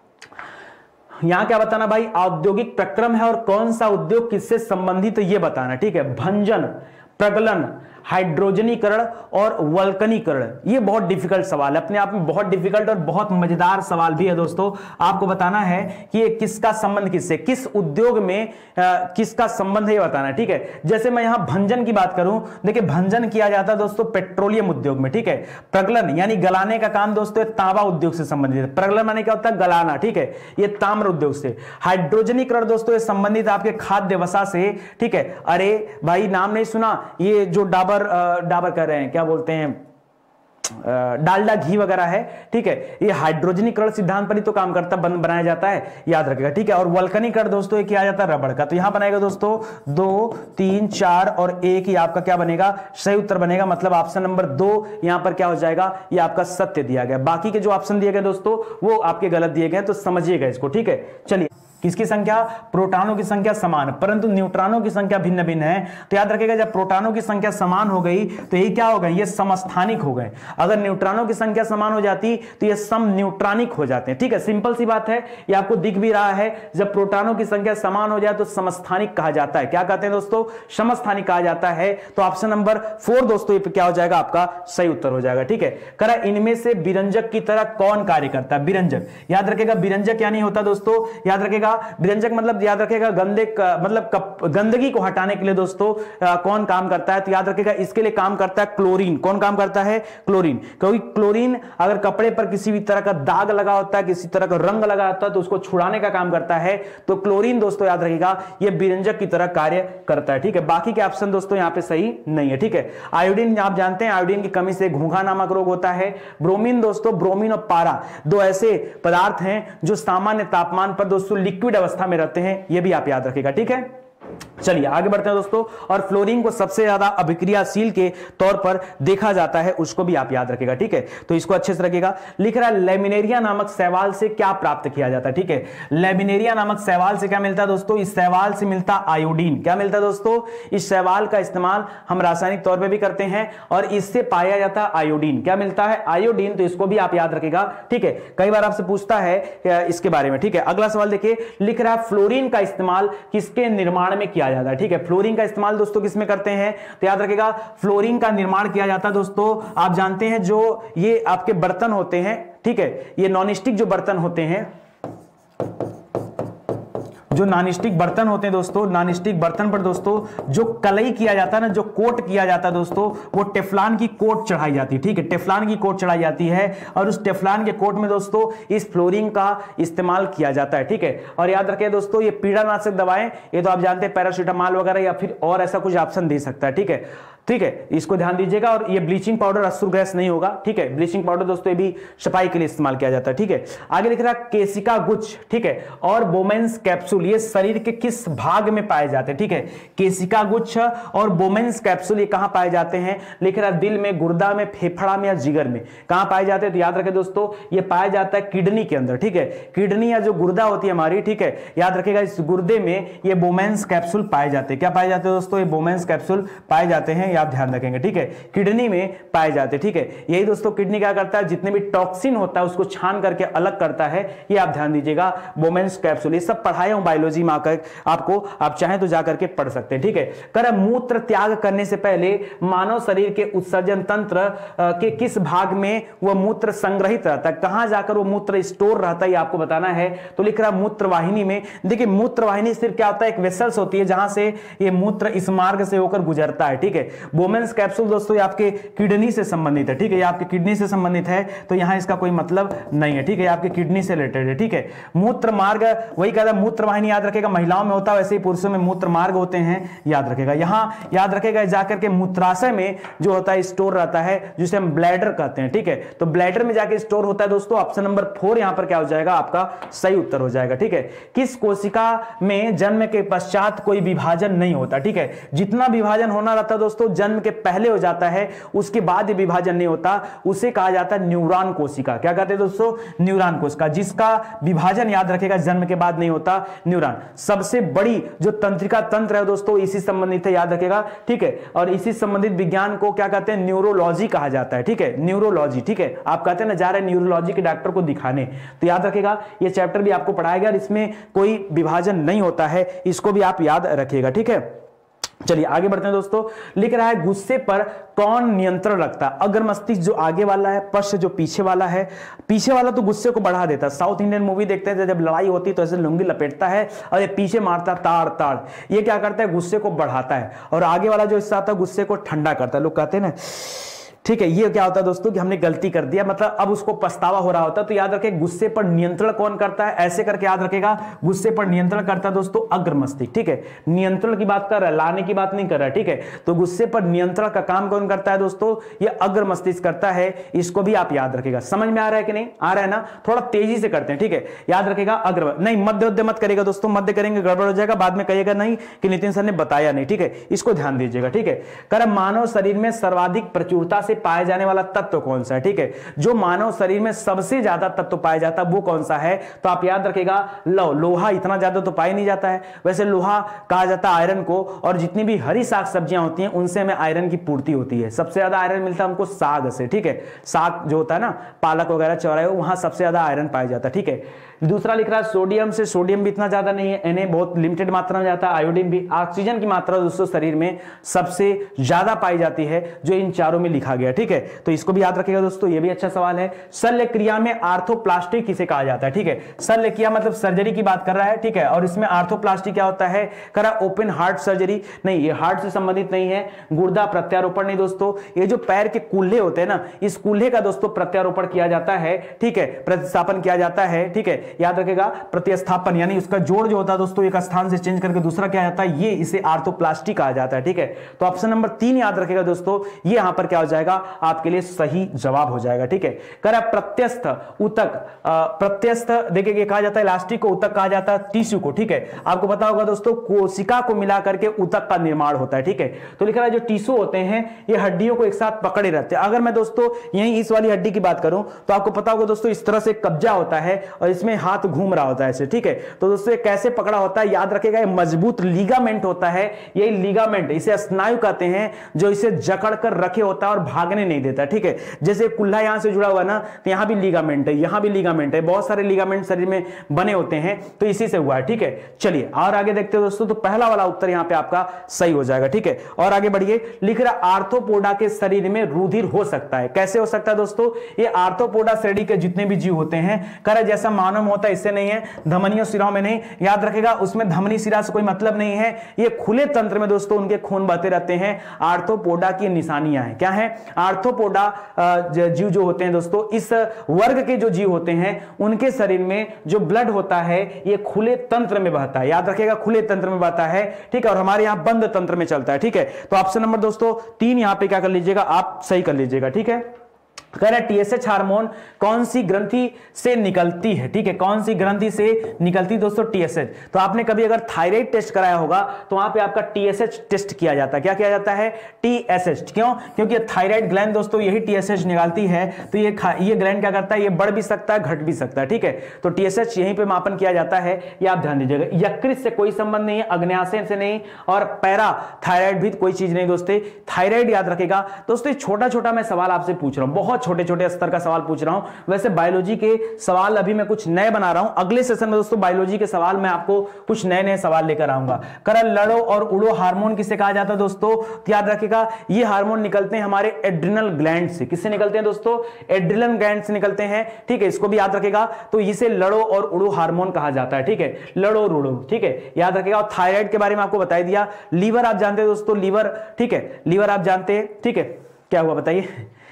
यहां क्या बताना भाई, औद्योगिक प्रक्रम है और कौन सा उद्योग किससे संबंधित ये बताना, ठीक है। भंजन, प्रगलन, हाइड्रोजनीकरण और वल्कनीकरण, ये बहुत डिफिकल्ट सवाल है, अपने आप में बहुत डिफिकल्ट और बहुत मजेदार सवाल भी है दोस्तों। आपको बताना है कि ये किसका संबंध किससे, किस उद्योग में आ, किसका संबंध है ये बताना है, ठीक है। जैसे मैं यहां भंजन की बात करूं, देखिए भंजन किया जाता है दोस्तों पेट्रोलियम उद्योग में, ठीक है। प्रगलन यानी गलाने का काम दोस्तों तांबा उद्योग से संबंधित है। प्रगलन माने क्या होता है, गलाना, ठीक है, ये ताम्र उद्योग से। हाइड्रोजनीकरण दोस्तों ये संबंधित आपके खाद्य वसा से, ठीक है। अरे भाई नाम नहीं सुना, ये जो डाबर डाबर कर रहे हैं, क्या बोलते हैं, डालडा घी वगैरह है, ठीक है, ये हाइड्रोजनीकरण सिद्धांत पर ही तो काम करता बन, बनाया जाता है, याद रखेगा, ठीक है। और वल्कनीकरण दोस्तों ये किया जाता है रबड़ का। तो यहां बनाएगा दोस्तों दो, तीन, चार और एक, ये आपका क्या बनेगा, सही उत्तर बनेगा। मतलब ऑप्शन नंबर दो यहां पर क्या हो जाएगा, ये आपका सत्य दिया गया। बाकी के जो ऑप्शन दिए गए दोस्तों वो आपके गलत दिए गए, तो समझिएगा इसको, ठीक है। चलिए, किसकी संख्या, प्रोटॉनों की संख्या समान परंतु न्यूट्रॉनों की संख्या भिन्न भिन्न है। तो याद रखिएगा जब प्रोटॉनों की संख्या समान हो गई तो ये क्या हो गए, ये समस्थानिक हो गए। अगर न्यूट्रॉनों की संख्या समान हो जाती तो ये सम न्यूट्रॉनिक हो जाते हैं, ठीक है। सिंपल सी बात है, ये आपको दिख भी रहा है, जब प्रोटॉनों की संख्या समान हो जाए तो समस्थानिक कहा जाता है। क्या कहते हैं दोस्तों, समस्थानिक कहा जाता है। तो ऑप्शन नंबर फोर दोस्तों ये क्या हो जाएगा, आपका सही उत्तर हो जाएगा, ठीक है। करा इनमें से विरंजक की तरह कौन कार्य करता है, विरंजक, याद रखेगा विरंजक क्या नहीं होता दोस्तों, याद रखेगा विरंजक मतलब याद रखेगा गंदे मतलब गंदगी को हटाने के लिए दोस्तों आ, कौन काम करता है, तो याद रखेगा इसके लिए काम करता है क्लोरीन। कौन काम करता है, क्लोरीन, क्योंकि क्लोरीन अगर कपड़े पर किसी भी तरह का दाग लगा होता है, किसी तरह का रंग लगा होता है तो उसको छुड़ाने का काम करता है। तो क्लोरीन दोस्तों याद रखेगा ये विरंजक की तरह कार्य करता है, ठीक है। बाकी के ऑप्शन दोस्तों यहां पे सही नहीं है, ठीक है। आयोडीन आप जानते हैं, आयोडीन की कमी से घूंघा नामक रोग होता है। ब्रोमीन दोस्तों, ब्रोमीन और पारा दो ऐसे पदार्थ हैं जो सामान्य तापमान पर दोस्तों लिक्विड अवस्था में रहते हैं, यह भी आप याद रखिएगा, ठीक है। चलिए आगे बढ़ते हैं दोस्तों। और फ्लोरीन को सबसे ज्यादा अभिक्रियाशील के तौर पर देखा जाता है, उसको भी आप याद रखिएगा, ठीक है। तो इसको अच्छे से रखिएगा। लिख रहा है लेमिनेरिया नामक शैवाल से क्या प्राप्त किया जाता है, ठीक है। लेमिनेरिया नामक शैवाल से क्या मिलता है दोस्तों, इस शैवाल से मिलता आयोडीन। क्या मिलता है दोस्तों, इस शैवाल का इस्तेमाल हम रासायनिक तौर पर भी करते हैं और इससे पाया जाता है आयोडीन। क्या मिलता है, आयोडीन। तो इसको भी आप याद रखिएगा, ठीक है। कई बार आपसे पूछता है इसके बारे में, ठीक है। अगला सवाल देखिए, लिख रहा है फ्लोरीन का इस्तेमाल किसके निर्माण में किया जाता है, ठीक है। फ्लोरीन का इस्तेमाल दोस्तों किसमें करते हैं, तो याद रखिएगा फ्लोरीन का निर्माण किया जाता है दोस्तों, आप जानते हैं जो ये आपके बर्तन होते हैं, ठीक है, ये नॉनस्टिक जो बर्तन होते हैं, जो नॉनस्टिक बर्तन होते हैं दोस्तों, नॉनस्टिक बर्तन पर दोस्तों जो कलई किया जाता है ना, जो कोट किया जाता है दोस्तों, वो टेफ्लॉन की कोट चढ़ाई जाती है, ठीक है। टेफ्लॉन की कोट चढ़ाई जाती है और उस टेफ्लॉन के कोट में दोस्तों इस फ्लोरीन का इस्तेमाल किया जाता है, ठीक है। और याद रखिए दोस्तों ये पीड़ानाशक दवाएं, ये तो आप जानते हैं पैरासीटामोल वगैरह या फिर और ऐसा कुछ ऑप्शन दे सकता है, ठीक है, ठीक है। इसको ध्यान दीजिएगा। और ये ब्लीचिंग पाउडर अश्रु गैस नहीं होगा, ठीक है। ब्लीचिंग पाउडर दोस्तों ये भी सफाई के लिए इस्तेमाल किया जाता है, ठीक है। आगे लिख रहा है केसिका गुच्छ, ठीक है, और बोमेंस कैप्सूल ये शरीर के किस भाग में पाए जाते हैं, ठीक है। केसिका गुच्छ और बोमेंस कैप्सूल ये कहां पाए जाते हैं, लिख रहा है दिल में, गुर्दा में, फेफड़ा में या जिगर में, कहां पाए जाते हैं। तो याद रखें दोस्तों ये पाया जाता है किडनी के अंदर, ठीक है। किडनी या जो गुर्दा होती है हमारी, ठीक है, याद रखेगा इस गुर्दे में ये बोमेंस कैप्सूल पाए जाते हैं। क्या पाए जाते हैं दोस्तों, ये बोमेंस कैप्सूल पाए जाते हैं, आप ध्यान रखेंगे, ठीक है। किडनी में पाए जाते, ठीक है। यही दोस्तों किडनी क्या करता है, जितने भी टॉक्सिन होता है उसको छान करके अलग करता है, ये आप ध्यान दीजिएगा। बोमेंस कैप्सूल ये सब पढ़ाया हूं बायोलॉजी में आकर आपको, आप चाहें तो जाकर के पढ़ सकते हैं, ठीक है। कर मूत्र त्याग करने से पहले मानव शरीर के उत्सर्जन तंत्र के किस भाग में वह मूत्र संग्रहित रहता है, कहां जाकर वो मूत्र स्टोर रहता है, ये आपको बताना है। तो लिख रहा है मूत्रवाहिनी में। देखिए मूत्रवाहिनी सिर्फ क्या होता है, एक वेसल्स होती है जहां से ये मूत्र इस मार्ग से होकर गुजरता है, ठीक है। बोमेंस कैप्सूल दोस्तों ये आपके किडनी से संबंधित है, ठीक है, ये आपके किडनी से संबंधित है, तो यहां इसका कोई मतलब नहीं है, ठीक है, आपके किडनी से रिलेटेड है, ठीक है। मूत्र मार्ग वही कहता है, मूत्रवाहिनी याद रखेगा महिलाओं में होता है, वैसे ही पुरुषों में मूत्र मार्ग होते हैं, याद रखेगा। यहां याद रखेगा जाकर के मूत्राशय में जो होता है स्टोर रहता है, जिसे हम ब्लैडर कहते हैं, ठीक है। तो ब्लैडर में जाके स्टोर होता है दोस्तों। ऑप्शन नंबर फोर यहां पर क्या हो जाएगा, आपका सही उत्तर हो जाएगा, ठीक है। किस कोशिका में जन्म के पश्चात कोई विभाजन नहीं होता, ठीक है। जितना विभाजन होना रहता है दोस्तों जन्म के पहले हो जाता है, उसके बाद विभाजन नहीं होता, उसे कहा जाता है न्यूरॉन कोशिका। क्या कहते हैं दोस्तों, न्यूरॉन कोशिका, जिसका विभाजन याद रखेगा जन्म के बाद नहीं होता, न्यूरॉन। सबसे बड़ी जो तंत्रिका तंत्र है दोस्तों इसी संबंधित है, याद रखेगा, ठीक है। और इसी संबंधित विज्ञान को क्या कहते हैं, न्यूरोलॉजी कहा जाता है, ठीक है, न्यूरोलॉजी, ठीक है। आप कहते हैं ना जा रहे हैं न्यूरोलॉजी के डॉक्टर को दिखाने, तो याद रखेगा ये चैप्टर भी आपको पढ़ाया गया, इसमें कोई विभाजन नहीं होता है, इसको भी आप याद रखिएगा, ठीक है। चलिए आगे बढ़ते हैं दोस्तों। लिख रहा है गुस्से पर कौन नियंत्रण रखता है? अग्र मस्तिष्क जो आगे वाला है, पश्च जो पीछे वाला है। पीछे वाला तो गुस्से को बढ़ा देता है। साउथ इंडियन मूवी देखते हैं जब लड़ाई होती है तो ऐसे लुंगी लपेटता है और ये पीछे मारता ताड़ ताड़, ये क्या करता है? गुस्से को बढ़ाता है। और आगे वाला जो हिस्सा आता है गुस्से को ठंडा करता है। लोग कहते हैं ना, ठीक है, ये क्या होता है दोस्तों कि हमने गलती कर दिया, मतलब अब उसको पछतावा हो रहा होता है। तो याद रखें गुस्से पर नियंत्रण कौन करता है? ऐसे करके याद रखेगा, गुस्से पर नियंत्रण करता है दोस्तों अग्र मस्तिष्क। ठीक है, नियंत्रण की बात कर रहा है, लाने की बात नहीं कर रहा है। ठीक है, तो गुस्से पर नियंत्रण का काम कौन करता है दोस्तों? ये अग्र मस्तिष्क करता है। इसको भी आप याद रखेगा। समझ में आ रहा है कि नहीं आ रहा है ना? थोड़ा तेजी से करते हैं। ठीक है, याद रखेगा अग्र, नहीं मध्य उद्य मत करेगा दोस्तों, मध्य करेंगे गड़बड़ हो जाएगा, बाद में कहिएगा नहीं कि नितिन सर ने बताया नहीं। ठीक है, इसको ध्यान दीजिएगा। ठीक है, कर मानव शरीर में सर्वाधिक प्रचुरता से पाए जाने वाला तत्व कौन सा है? ठीक है, जो मानव शरीर में सबसे ज्यादा तत्व पाया जाता है वो कौन सा है? तो आप याद रखेगा लो, लोहा इतना ज्यादा तो पाया नहीं जाता है। वैसे लोहा कहा जाता है आयरन को, और जितनी भी हरी साग सब्जियां होती हैं उनसे हमें आयरन की पूर्ति होती है। सबसे ज्यादा आयरन मिलता है हमको साग से। ठीक है, साग जो होता है ना, पालक वगैरह चौराहे, वहां सबसे ज्यादा आयरन पाया जाता है। ठीक है, दूसरा लिख रहा है सोडियम से, सोडियम भी इतना ज्यादा नहीं है, Na बहुत लिमिटेड मात्रा में जाता है। आयोडीन भी। ऑक्सीजन की मात्रा दोस्तों शरीर में सबसे ज्यादा पाई जाती है, जो इन चारों में लिखा गया। ठीक है, तो इसको भी याद रखिएगा दोस्तों, ये भी अच्छा सवाल है। शल्य क्रिया में आर्थोप्लास्टी किसे कहा जाता है? ठीक है, शल्य क्रिया मतलब सर्जरी की बात कर रहा है। ठीक है, और इसमें आर्थोप्लास्टी क्या होता है? करा ओपन हार्ट सर्जरी नहीं, ये हार्ट से संबंधित नहीं है। गुर्दा प्रत्यारोपण नहीं दोस्तों, ये जो पैर के कूल्हे होते हैं ना, इस कूल्हे का दोस्तों प्रत्यारोपण किया जाता है। ठीक है, प्रतिस्थापन किया जाता है। ठीक है, याद रखेगा प्रतिस्थापन यानी उसका जोड़ जो होता है दोस्तों एक स्थान से चेंज करके दूसरा क्या जाता है, ये इसे आर्थोप्लास्टी कहा जाता है। ठीक है, तो ऑप्शन नंबर तीन याद रखेगा दोस्तों, ये यहां पर क्या हो जाएगा आपके लिए सही जवाब हो जाएगा। ठीक है, करा प्रत्यस्थ ऊतक, प्रत्यस्थ देखिए कहा जाता है इलास्टिक को, ऊतक कहा जाता है टिश्यू को। ठीक है, आपको पता होगा दोस्तों कोशिका को मिला करके ऊतक का निर्माण होता है। ठीक है, तो लिख रहा है जो टिश्यू होते हैं ये हड्डियों को एक साथ पकड़े रहते हैं। अगर मैं दोस्तों यही इस वाली हड्डी की बात करूं तो आपको पता होगा दोस्तों इस तरह से कब्जा होता है और इसमें हाथ घूम रहा होता है ऐसे। ठीक है, तो दोस्तों कैसे पकड़ा होता है याद रखेगा, ये मजबूत लीगामेंट होता है। ये लीगामेंट इसे स्नायु कहते हैं, जो इसे जकड़ कर रखे होता है और भागने नहीं देता। ठीक है, जैसे कुल्ला यहां से जुड़ा हुआ ना, तो यहां भी लीगामेंट है, यहां भी लीगामेंट है, बहुत सारे लीगामेंट शरीर में बने होते हैं, तो इसी से हुआ है। ठीक है, चलिए और आगे देखते हैं दोस्तों, तो पहला वाला उत्तर यहां पे आपका सही हो जाएगा। ठीक है, और आगे बढ़िए। लिख रहा आर्थ्रोपोडा के शरीर में रुधिर हो सकता है। कैसे हो सकता है दोस्तों? ये आर्थ्रोपोडा श्रेणी के जितने भी जीव होते हैं, कह जैसा मानव में होता है इससे नहीं है, धमनियों सिराओं में नहीं। याद रखेगा उसमें धमनी सिरा से कोई मतलब नहीं है, ये खुले तंत्र में दोस्तों उनके खून बहते रहते हैं। आर्थ्रोपोडा की निशानियां हैं, क्या है? आर्थ्रोपोडा जीव जो होते हैं दोस्तों, इस वर्ग के जो जीव होते हैं उनके शरीर में जो ब्लड होता है ये खुले तंत्र में बहता है। याद रखेगा खुले तंत्र में बहता है। ठीक है, और हमारे यहां बंद तंत्र में चलता है। ठीक है, तो ऑप्शन नंबर दोस्तों तीन यहां पे क्या कर लीजिएगा, आप सही कर लीजिएगा। ठीक है, कह रहा है टीएसएच हार्मोन कौन सी ग्रंथि से निकलती है? ठीक है, कौन सी ग्रंथि से निकलती दोस्तों? टीएसएच। तो आपने कभी अगर थायराइड टेस्ट कराया होगा तो वहां पे आपका टीएसएच टेस्ट किया जाता है। क्या किया जाता है? टीएसएच। क्यों? क्योंकि थायराइड ग्लैंड दोस्तों यही टीएसएच निकालती है। तो ये ये ग्लैंड क्या करता है, ये बढ़ भी सकता है घट भी सकता है। ठीक है, तो टीएसएच यहीं पे मापन किया जाता है, ये आप ध्यान दीजिएगा। यकृत से कोई संबंध नहीं है, अग्न्याशय से नहीं, और पैरा थायराइड भी कोई चीज नहीं दोस्तों। थायराइड याद रखेगा दोस्तों, छोटा छोटा मैं सवाल आपसे पूछ रहा हूं, बहुत छोटे छोटे स्तर का सवाल पूछ रहा हूं। वैसे बायोलॉजी के सवाल अभी मैं कुछ नए बना रहा हूं, अगले सेशन में दोस्तों बायोलॉजी के सवाल मैं आपको कुछ नए नए सवाल लेकर आऊंगा। करा लड़ो और उड़ो हार्मोन किसे कहा जाता है दोस्तों? याद रखिएगा ये हार्मोन निकलते हैं हमारे एड्रिनल ग्लैंड से। किससे निकलते हैं दोस्तों? एड्रिनल ग्लैंड से निकलते हैं। ठीक है, इसको भी याद रखिएगा। तो इसे लड़ो और उड़ो हार्मोन कहा जाता है। ठीक है, लड़ो और उड़ो। ठीक है, याद रखिएगा। और थायराइड के बारे में आपको बता दिया। लीवर आप जानते हैं दोस्तों, लीवर। ठीक है, लीवर आप जानते हैं। ठीक है, क्या हुआ बताइए?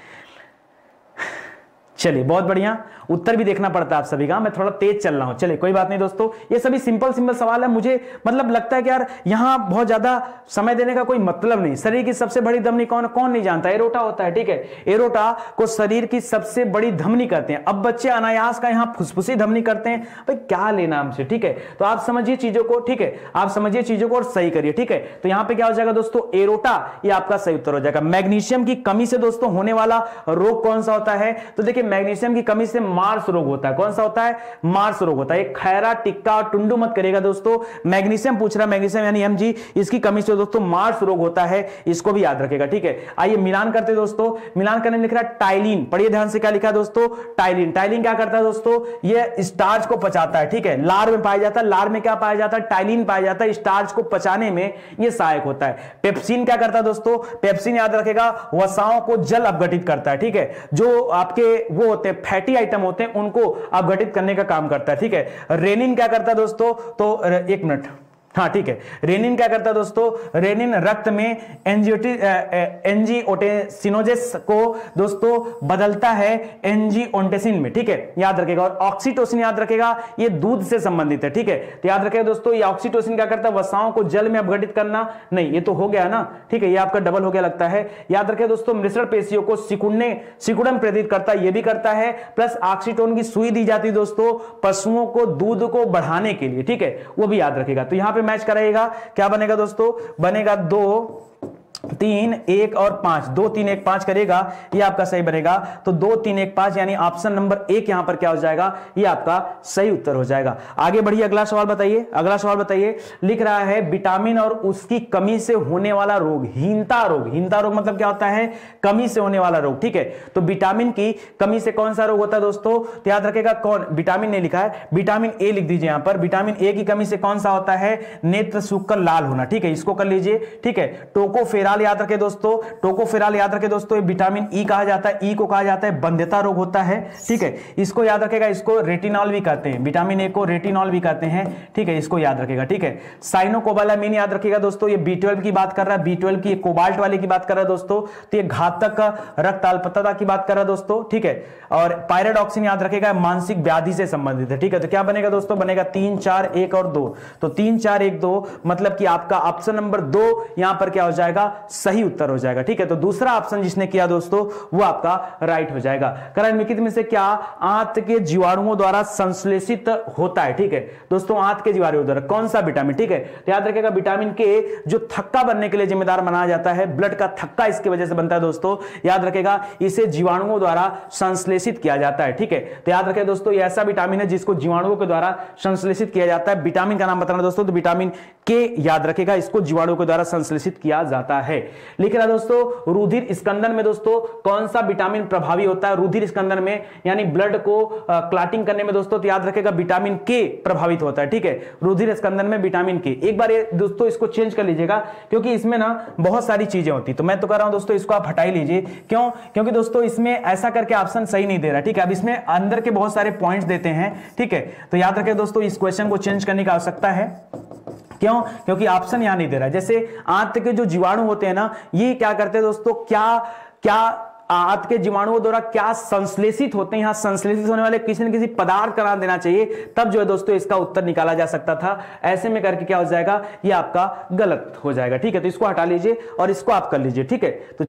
चलिए बहुत बढ़िया, उत्तर भी देखना पड़ता है आप सभी का, मैं थोड़ा तेज चल रहा हूं। चलिए कोई बात नहीं दोस्तों, ये सभी सिंपल सिंपल सवाल है। मुझे मतलब लगता है कि यार यहां बहुत ज्यादा समय देने का कोई मतलब नहीं। शरीर की सबसे बड़ी धमनी कौन कौन नहीं जानता? एरोटा होता है। ठीक है, एरोटा को शरीर की सबसे बड़ी धमनी कहते हैं। अब बच्चे अनायास का यहां फुसफुसी धमनी करते हैं, भाई क्या लेना हमसे। ठीक है, तो आप समझिए चीजों को। ठीक है, आप समझिए चीजों को और सही करिए। ठीक है, तो यहां पे क्या हो जाएगा दोस्तों? एरोटा, ये आपका सही उत्तर हो जाएगा। मैग्नीशियम की कमी से दोस्तों होने वाला रोग कौन सा होता है? तो देखिए मैग्नीशियम की कमी से मार्स रोग होता है। कौन सा होता है? मार्स रोग होता है। एक खैरा टिक्का और टुंडू मत करेगा दोस्तों, मैग्नीशियम पूछ रहा है, मैग्नीशियम यानी एम जी, इसकी कमी से दोस्तों मार्स रोग होता है, इसको भी याद रखेगा। ठीक है, आइए मिलान करते हैं दोस्तों। मिलान करने में लिख रहा है टाइलिन, पढ़िए ध्यान से क्या लिखा है दोस्तों, टाइलिन। टाइलिन क्या करता है दोस्तों? ये स्टार्च को पचाता है। ठीक है, लार में पाया जाता है, लार में क्या पाया जाता है? टाइलिन पाया जाता है, स्टार्च को पचाने में ये सहायक होता है। पेप्सिन क्या करता है दोस्तों? पेप्सिन याद रखेगा वसाओं को जल अपघटित करता है। ठीक है, जो आपके वो होते हैं फैटी आइटम होते हैं उनको अपघटित करने का काम करता है। ठीक है, रेनिन क्या करता है दोस्तों? तो एक मिनट, हाँ ठीक है, रेनिन क्या करता है दोस्तों? रेनिन रक्त में एंजियोटेंसिनोजेस को दोस्तों बदलता है एंजियोटेंसिन में। ठीक है, याद रखेगा। और ऑक्सीटोसिन याद रखेगा, ये दूध से संबंधित है। ठीक है, तो याद रखेगा दोस्तों, ये ऑक्सीटोसिन क्या करता है? वसाओं को जल में अपघटित करना। नहीं, ये तो हो गया ना। ठीक है, ये आपका डबल हो गया लगता है। याद रखेगा दोस्तों, मिश्रण पेशियों को सिकुड़ने सिकुड़न प्रेरित करता है, ये भी करता है। प्लस ऑक्सीटोन की सुई दी जाती है दोस्तों पशुओं को दूध को बढ़ाने के लिए। ठीक है, वो भी याद रखेगा। तो यहां पे मैच कराएगा, क्या बनेगा दोस्तों? बनेगा दो तीन एक और पांच, दो तीन एक पांच करेगा, ये आपका सही बनेगा। तो दो तीन एक पांच यानी ऑप्शन नंबर एक यहां पर क्या हो जाएगा? ये आपका सही उत्तर हो जाएगा। आगे बढ़िए, अगला सवाल बताइए। अगला सवाल बताइए, लिख रहा है विटामिन और उसकी कमी से होने वाला रोग, हीनता रोग। हीनता रोग मतलब क्या होता है? कमी से होने वाला रोग। ठीक है, तो विटामिन की कमी से कौन सा रोग होता है दोस्तों? तो याद रखेगा कौन, विटामिन नहीं लिखा है, विटामिन ए लिख दीजिए यहां पर। विटामिन ए की कमी से कौन सा होता है? नेत्र सूखकर लाल होना। ठीक है, इसको कर लीजिए। ठीक है, टोकोफेरा याद रखे दोस्तों, टोकोफेराल याद रखे दोस्तों, ये विटामिन ई कहा जाता है। ई को कहा जाता है बंध्यता रोग होता है। ठीक है, इसको याद रखेगा, इसको रेटिनॉल भी कहते हैं, विटामिन ए को रेटिनॉल भी कहते हैं। ठीक है, इसको याद रखेगा। ठीक है, साइनोकोबालामिन याद रखेगा दोस्तों, ये बी ट्वेल्व की बात कर रहा है, बी ट्वेल्व की कोबाल्ट वाले की बात कर रहा है दोस्तों, तो ये घातक रक्त अल्पता की बात कर रहा है दोस्तों। ठीक है, और पायराडॉक्सिन याद रखेगा, मानसिक व्याधि से संबंधित है। ठीक है, तो क्या बनेगा दोस्तों? बनेगा तीन चार एक और दो, तो तीन चार एक दो मतलब कि आपका ऑप्शन नंबर दो यहां पर क्या हो जाएगा? सही उत्तर हो जाएगा। ठीक है, तो दूसरा ऑप्शन जिसने किया दोस्तों वो आपका राइट हो जाएगा। करण निम्नलिखित में से क्या आंत के जीवाणुओं द्वारा संश्लेषित होता है? ठीक है दोस्तों, आंत के जीवाणुओं द्वारा कौन सा विटामिन? ठीक है, तो याद रखिएगा विटामिन के जो थक्का बनने के लिए जिम्मेदार माना जाता है, ब्लड का थक्का इसकी वजह से बनता है दोस्तों। याद रखिएगा इसे जीवाणुओं द्वारा संश्लेषित किया जाता है। ठीक है, तो याद रखिए दोस्तों, ये ऐसा विटामिन है जिसको जीवाणुओं के द्वारा संश्लेषित किया जाता है। विटामिन का नाम बताना दोस्तों, तो विटामिन के याद रखिएगा, इसको जीवाणुओं के द्वारा संश्लेषित किया जाता है। लिख रहा दोस्तों, रुधिर स्कंदन में दोस्तों कौन सा विटामिन प्रभावी होता है? रुधिर स्कंदन में यानी ब्लड को क्लॉटिंग करने में दोस्तों, तो याद रखेगा विटामिन के प्रभावित होता है। ठीक है, रुधिर स्कंदन में विटामिन के। एक बार ये दोस्तों इसको चेंज कर लीजिएगा, क्योंकि इसमें ना बहुत सारी चीजें होती, तो मैं तो कर रहा हूं दोस्तों इसको आप हटा ही लीजिए। क्यों? क्योंकि दोस्तों इसमें ऐसा करके ऑप्शन सही नहीं दे रहा। ठीक है, अब इसमें अंदर के बहुत सारे पॉइंट्स देते हैं। ठीक है, तो याद रखें दोस्तों, इस क्वेश्चन को चेंज करने की आवश्यकता है। क्यों? क्योंकि ऑप्शन यहां नहीं दे रहा है। जैसे आंत के जो जीवाणु होते हैं ना, ये क्या करते हैं दोस्तों, क्या क्या आंत के जीवाणुओं द्वारा क्या संश्लेषित होते हैं, यहां संश्लेषित होने वाले किसी न किसी पदार्थ का नाम देना चाहिए, तब जो है दोस्तों इसका उत्तर निकाला जा सकता था। ऐसे में करके क्या हो जाएगा, ये आपका गलत हो जाएगा। ठीक है, तो इसको हटा लीजिए और इसको आप कर लीजिए। ठीक है, तो